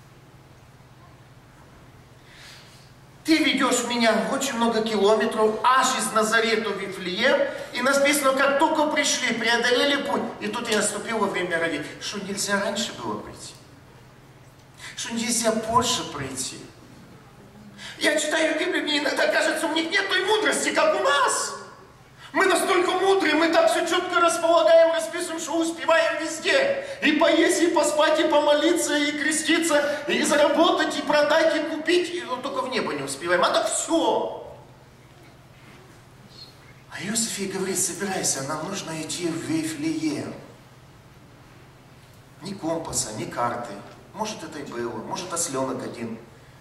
Ты ведешь меня очень много километров, аж из Назарета в Вифлеем, и написано, как только пришли, преодолели путь, и тут я наступил во время родить. Что, нельзя раньше было прийти? Что, нельзя позже прийти? Я читаю Библию, мне иногда кажется, у них нет той мудрости, как у нас. Мы настолько мудрые, мы так все четко располагаем, расписываем, что успеваем везде. И поесть, и поспать, и помолиться, и креститься, и заработать, и продать, и купить. И вот только в небо не успеваем. А так все. А А Иосиф ей говорит: собирайся, нам нужно идти в Вифлеем. Ни компаса, ни карты. Может, это и было, может, осленок один.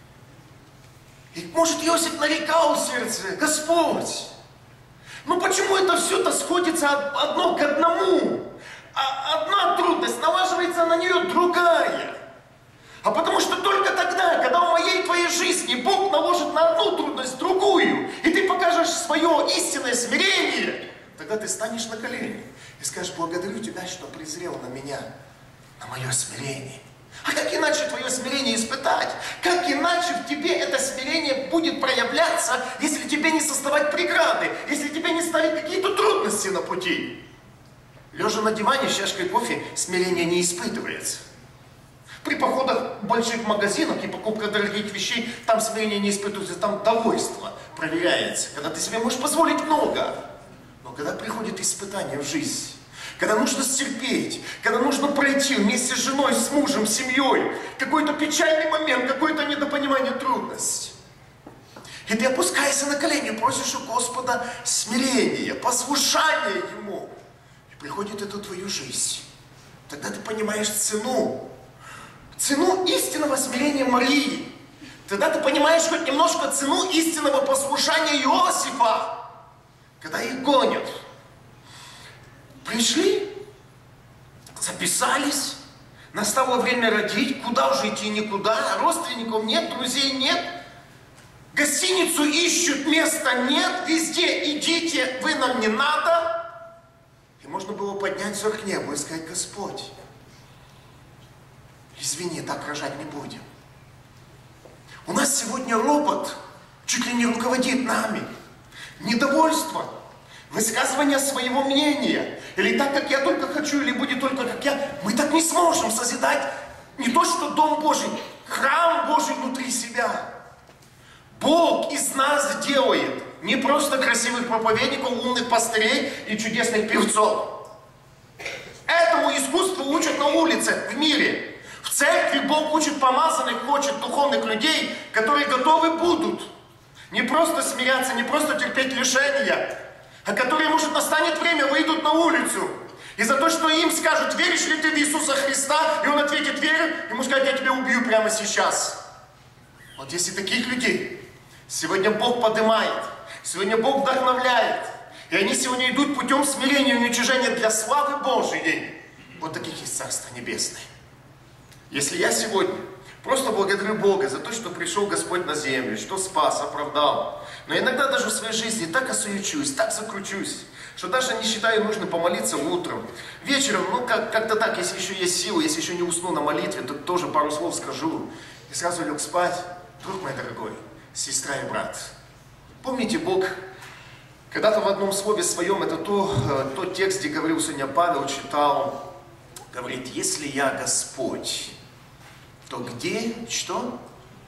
И может, Иосиф нарекал в сердце: Господь, ну почему это все-то сходится одно к одному? А одна трудность, налаживается на нее другая. А потому что только тогда, когда в моей твоей жизни Бог наложит на одну трудность другую, и ты покажешь свое истинное смирение, тогда ты станешь на колени и скажешь: благодарю тебя, что презрел на меня, на мое смирение. А как иначе твое смирение испытать? Как иначе в тебе это смирение будет проявляться, если тебе не создавать преграды, если тебе не ставить какие-то трудности на пути? Лежа на диване с чашкой кофе, смирение не испытывается. При походах в больших магазинах и покупках дорогих вещей, там смирение не испытывается, там довольство проверяется, когда ты себе можешь позволить много. Но когда приходит испытание в жизнь, когда нужно стерпеть, когда нужно пройти вместе с женой, с мужем, с семьей, какой-то печальный момент, какое-то недопонимание, трудность. И ты опускаешься на колени, просишь у Господа смирения, послушания Ему. И приходит это в твою жизнь. Тогда ты понимаешь цену. Цену истинного смирения Марии. Тогда ты понимаешь хоть немножко цену истинного послушания Иосифа. Когда их гонят. Пришли, записались, настало время родить, куда уже идти, никуда, родственников нет, друзей нет, гостиницу ищут, места нет, везде идите, вы нам не надо. И можно было поднять взор к небу и сказать: Господь, извини, так рожать не будем. У нас сегодня робот чуть ли не руководит нами. Недовольство, высказывание своего мнения. Или так, как я только хочу, или будет только как я. Мы так не сможем созидать не то, что Дом Божий, храм Божий внутри себя. Бог из нас делает не просто красивых проповедников, умных пастырей и чудесных певцов. Этому искусству учат на улице, в мире. В церкви Бог учит помазанных, хочет духовных людей, которые готовы будут не просто смиряться, не просто терпеть лишения, а которые, может, настанет время, выйдут на улицу. И за то, что им скажут: веришь ли ты в Иисуса Христа? И он ответит: верю. Ему скажут: я тебя убью прямо сейчас. Вот если таких людей сегодня Бог поднимает, сегодня Бог вдохновляет, и они сегодня идут путем смирения и уничижения для славы Божией, вот таких есть Царство Небесное. Если я сегодня просто благодарю Бога за то, что пришел Господь на землю, что спас, оправдал, но иногда даже в своей жизни так осуечусь, так закручусь, что даже не считаю нужно помолиться утром. Вечером, ну как- как-то так, если еще есть силы, если еще не усну на молитве, то тоже пару слов скажу. И сразу лег спать. Друг мой дорогой, сестра и брат, помните, Бог когда-то в одном слове своем, это то, э, тот текст, где говорил сегодня Павел, читал, говорит: если я Господь, то где, что?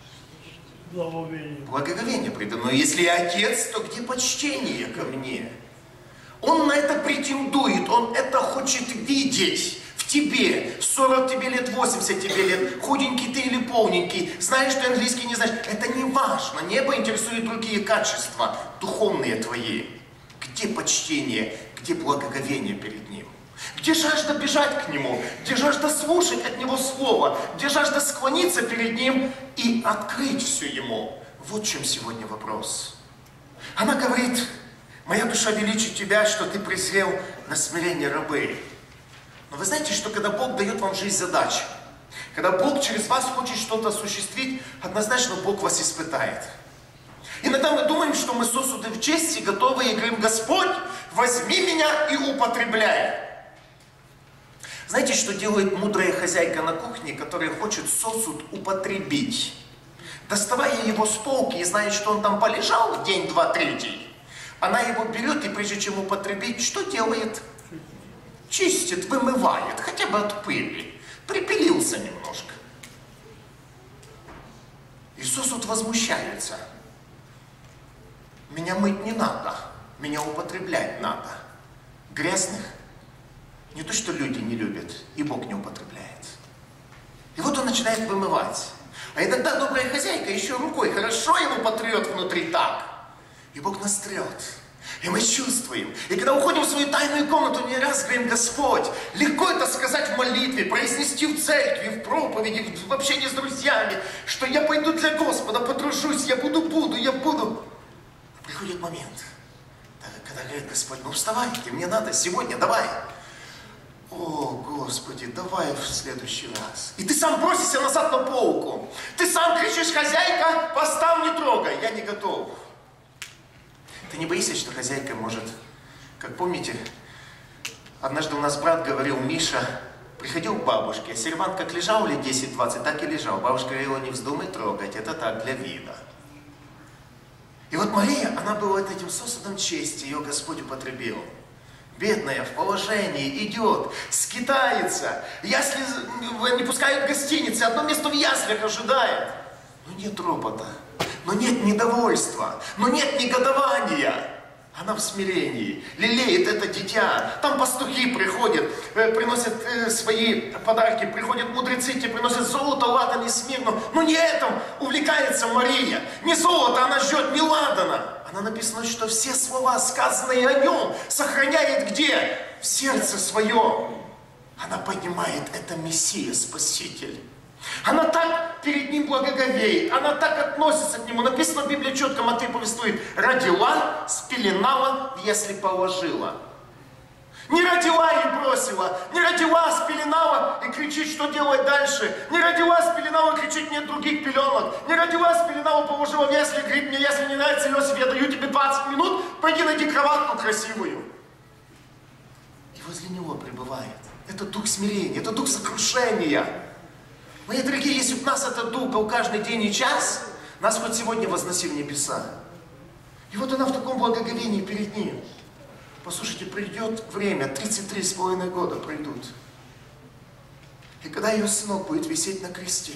Благоговение. Благоговение предо мной. Если я Отец, то где почтение ко мне? Он на это претендует, он это хочет видеть в тебе. сорок тебе лет, восемьдесят тебе лет, худенький ты или полненький, знаешь ты английский, не знаешь, это не важно. Небо интересует другие качества, духовные твои. Где почтение, где благоговение перед Ним? Где жажда бежать к Нему? Где жажда слушать от Него Слово? Где жажда склониться перед Ним и открыть все Ему? Вот в чем сегодня вопрос. Она говорит: моя душа величит Тебя, что Ты презрел на смирение рабы. Но вы знаете, что когда Бог дает вам в жизнь задачу, когда Бог через вас хочет что-то осуществить, однозначно Бог вас испытает. Иногда мы думаем, что мы сосуды в чести, готовые, и говорим: Господь, возьми меня и употребляй. Знаете, что делает мудрая хозяйка на кухне, которая хочет сосуд употребить? Доставая его с полки и зная, что он там полежал день, два, третий, она его берет и прежде чем употребить, что делает? Чистит, вымывает, хотя бы от пыли. Припилился немножко. И сосуд возмущается. Меня мыть не надо, меня употреблять надо. Грязных не то, что люди не любят, и Бог не употребляет. И вот он начинает вымывать. А иногда добрая хозяйка еще рукой хорошо ему потрет внутри так. И Бог настрет. И мы чувствуем. И когда уходим в свою тайную комнату, не раз говорим: Господь, легко это сказать в молитве, произнести в церкви, в проповеди, в общении с друзьями, что я пойду для Господа, потружусь, я буду, буду, я буду. Приходит момент, когда говорит Господь: ну вставайте, мне надо сегодня, давай. О, Господи, давай в следующий раз. И ты сам бросишься назад на полку. Ты сам кричишь: хозяйка, поставь, не трогай, я не готов. Ты не боишься, что хозяйка может, как помните, однажды у нас брат говорил: Миша приходил к бабушке, а сервант как лежал лет десять-двадцать, так и лежал. Бабушка говорила: не вздумай трогать, это так, для вида. И вот Мария, она была вот этим сосудом чести, ее Господь употребил. Бедная, в положении, идет, скитается, ясли не пускают в гостинице, одно место в яслях ожидает. Но нет ропота, но нет недовольства, но нет негодования. Она в смирении, лелеет это дитя. Там пастухи приходят, приносят свои подарки, приходят мудрецы, те приносят золото, ладан и смирну. Но не этим увлекается Мария. Не золото она ждет, не ладана. Она написано, что все слова, сказанные о нем, сохраняет где? В сердце своем. Она понимает, это Мессия, Спаситель. Она так перед ним благоговеет, она так относится к нему. Написано в Библии четко, Матфей повествует: родила, спеленала, в ясли положила. Не родила и бросила, не родила, спеленала и кричит, что делать дальше. Не родила, спеленала, кричит: нет других пеленок. Не родила, спеленала, положила в ясли, говорит: мне ясли не нравится, Иосиф, я даю тебе двадцать минут, пойди найди кроватку красивую. И возле него пребывает. Это дух смирения, это дух сокрушения. Мои дорогие, если бы у нас этот дух был каждый день и час, нас хоть сегодня возноси в небеса. И вот она в таком благоговении перед ним. Послушайте, придет время, тридцать три с половиной года пройдут. И когда ее сынок будет висеть на кресте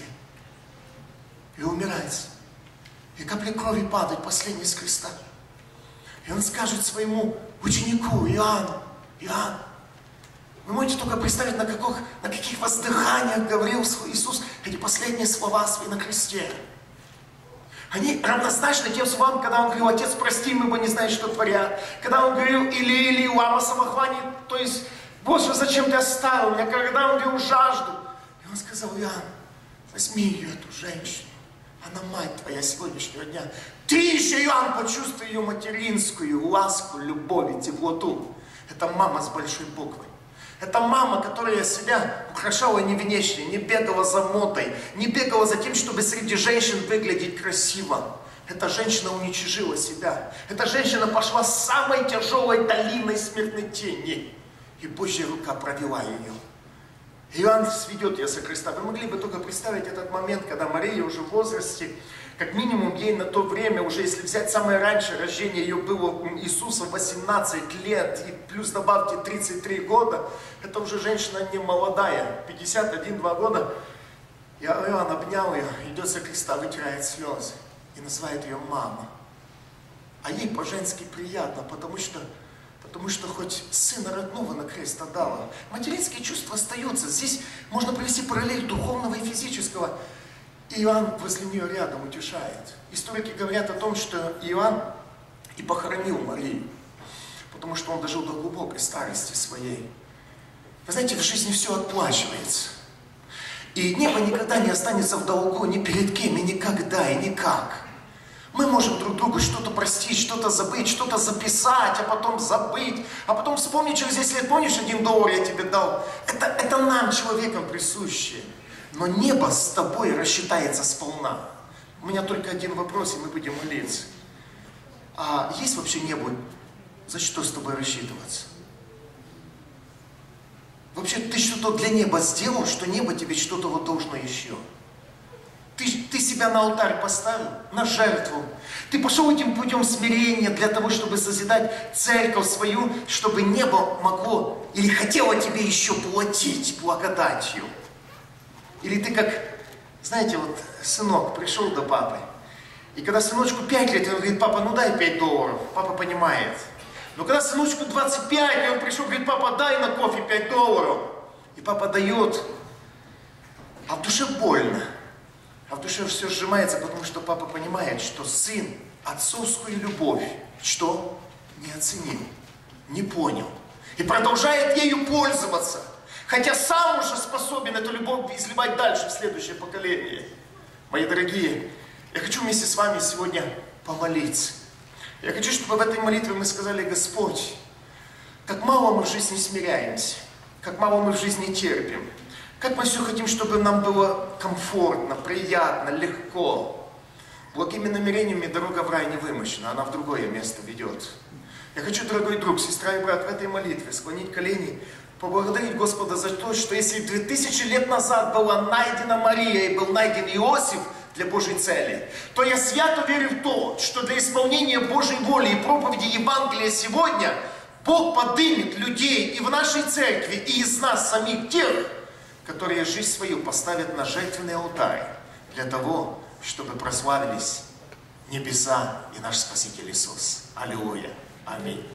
и умирать, и капли крови падать последней с креста, и он скажет своему ученику Иоанну: Иоанн, вы можете только представить, на каких, на каких воздыханиях говорил Иисус эти последние слова свои на кресте. Они равнозначны тем словам, когда он говорил: Отец, прости им, ибо не знают, что творят. Когда он говорил: Или, или, лама самохвани, то есть: Боже, зачем ты оставил меня? Когда он говорил: жажду. И он сказал: Иоанн, возьми ее, эту женщину. Она мать твоя сегодняшнего дня. Ты еще, Иоанн, почувствуй ее материнскую ласку, любовь и теплоту. Это мама с большой буквы. Это мама, которая себя украшала не внешне, не бегала за модой, не бегала за тем, чтобы среди женщин выглядеть красиво. Эта женщина уничижила себя. Эта женщина пошла с самой тяжелой долиной смертной тени. И Божья рука провела ее. Иоанн сведет ее со креста. Вы могли бы только представить этот момент, когда Мария уже в возрасте, как минимум ей на то время, уже если взять самое раньше, рождение ее было у Иисуса восемнадцать лет, и плюс добавьте тридцать три года, это уже женщина не молодая, пятьдесят один-два года. И Иоанн обнял ее, идет со креста, вытирает слезы и называет ее мама. А ей по-женски приятно, потому что, потому что хоть сына родного на крест отдала. Материнские чувства остаются. Здесь можно провести параллель духовного и физического. И Иоанн возле нее рядом утешает. Историки говорят о том, что Иоанн и похоронил Марию, потому что он дожил до глубокой старости своей. Вы знаете, в жизни все отплачивается. И небо никогда не останется в долгу ни перед кем, и никогда, и никак. Мы можем друг другу что-то простить, что-то забыть, что-то записать, а потом забыть, а потом вспомнить через десять лет: помнишь, один доллар я тебе дал? Это, это нам, человекам, присуще. Но небо с тобой рассчитается сполна. У меня только один вопрос, и мы будем молиться. А есть вообще небо, за что с тобой рассчитываться? Вообще, ты что-то для неба сделал, что небо тебе что-то вот должно еще? Ты, ты себя на алтарь поставил, на жертву. Ты пошел этим путем смирения для того, чтобы созидать церковь свою, чтобы небо могло или хотело тебе еще платить благодатью. Или ты как, знаете, вот сынок пришел до папы, и когда сыночку пять лет, он говорит: папа, ну дай пять долларов. Папа понимает. Но когда сыночку двадцать пять, и он пришел, говорит: папа, дай на кофе пять долларов. И папа дает, а в душе больно. А в душе все сжимается, потому что папа понимает, что сын отцовскую любовь, что? не оценил, не понял и продолжает ею пользоваться, хотя сам уже способен эту любовь изливать дальше в следующее поколение. Мои дорогие, я хочу вместе с вами сегодня помолиться. Я хочу, чтобы в этой молитве мы сказали: Господь, как мало мы в жизни смиряемся, как мало мы в жизни терпим, как мы все хотим, чтобы нам было комфортно, приятно, легко. Благими намерениями дорога в рай не вымощена, она в другое место ведет. Я хочу, дорогой друг, сестра и брат, в этой молитве склонить колени, поблагодарить Господа за то, что если две тысячи лет назад была найдена Мария и был найден Иосиф для Божьей цели, то я свято верю в то, что для исполнения Божьей воли и проповеди Евангелия сегодня Бог поднимет людей и в нашей церкви, и из нас самих тех, которые жизнь свою поставят на жертвенный алтарь для того, чтобы прославились небеса и наш Спаситель Иисус. Аллилуйя. Аминь.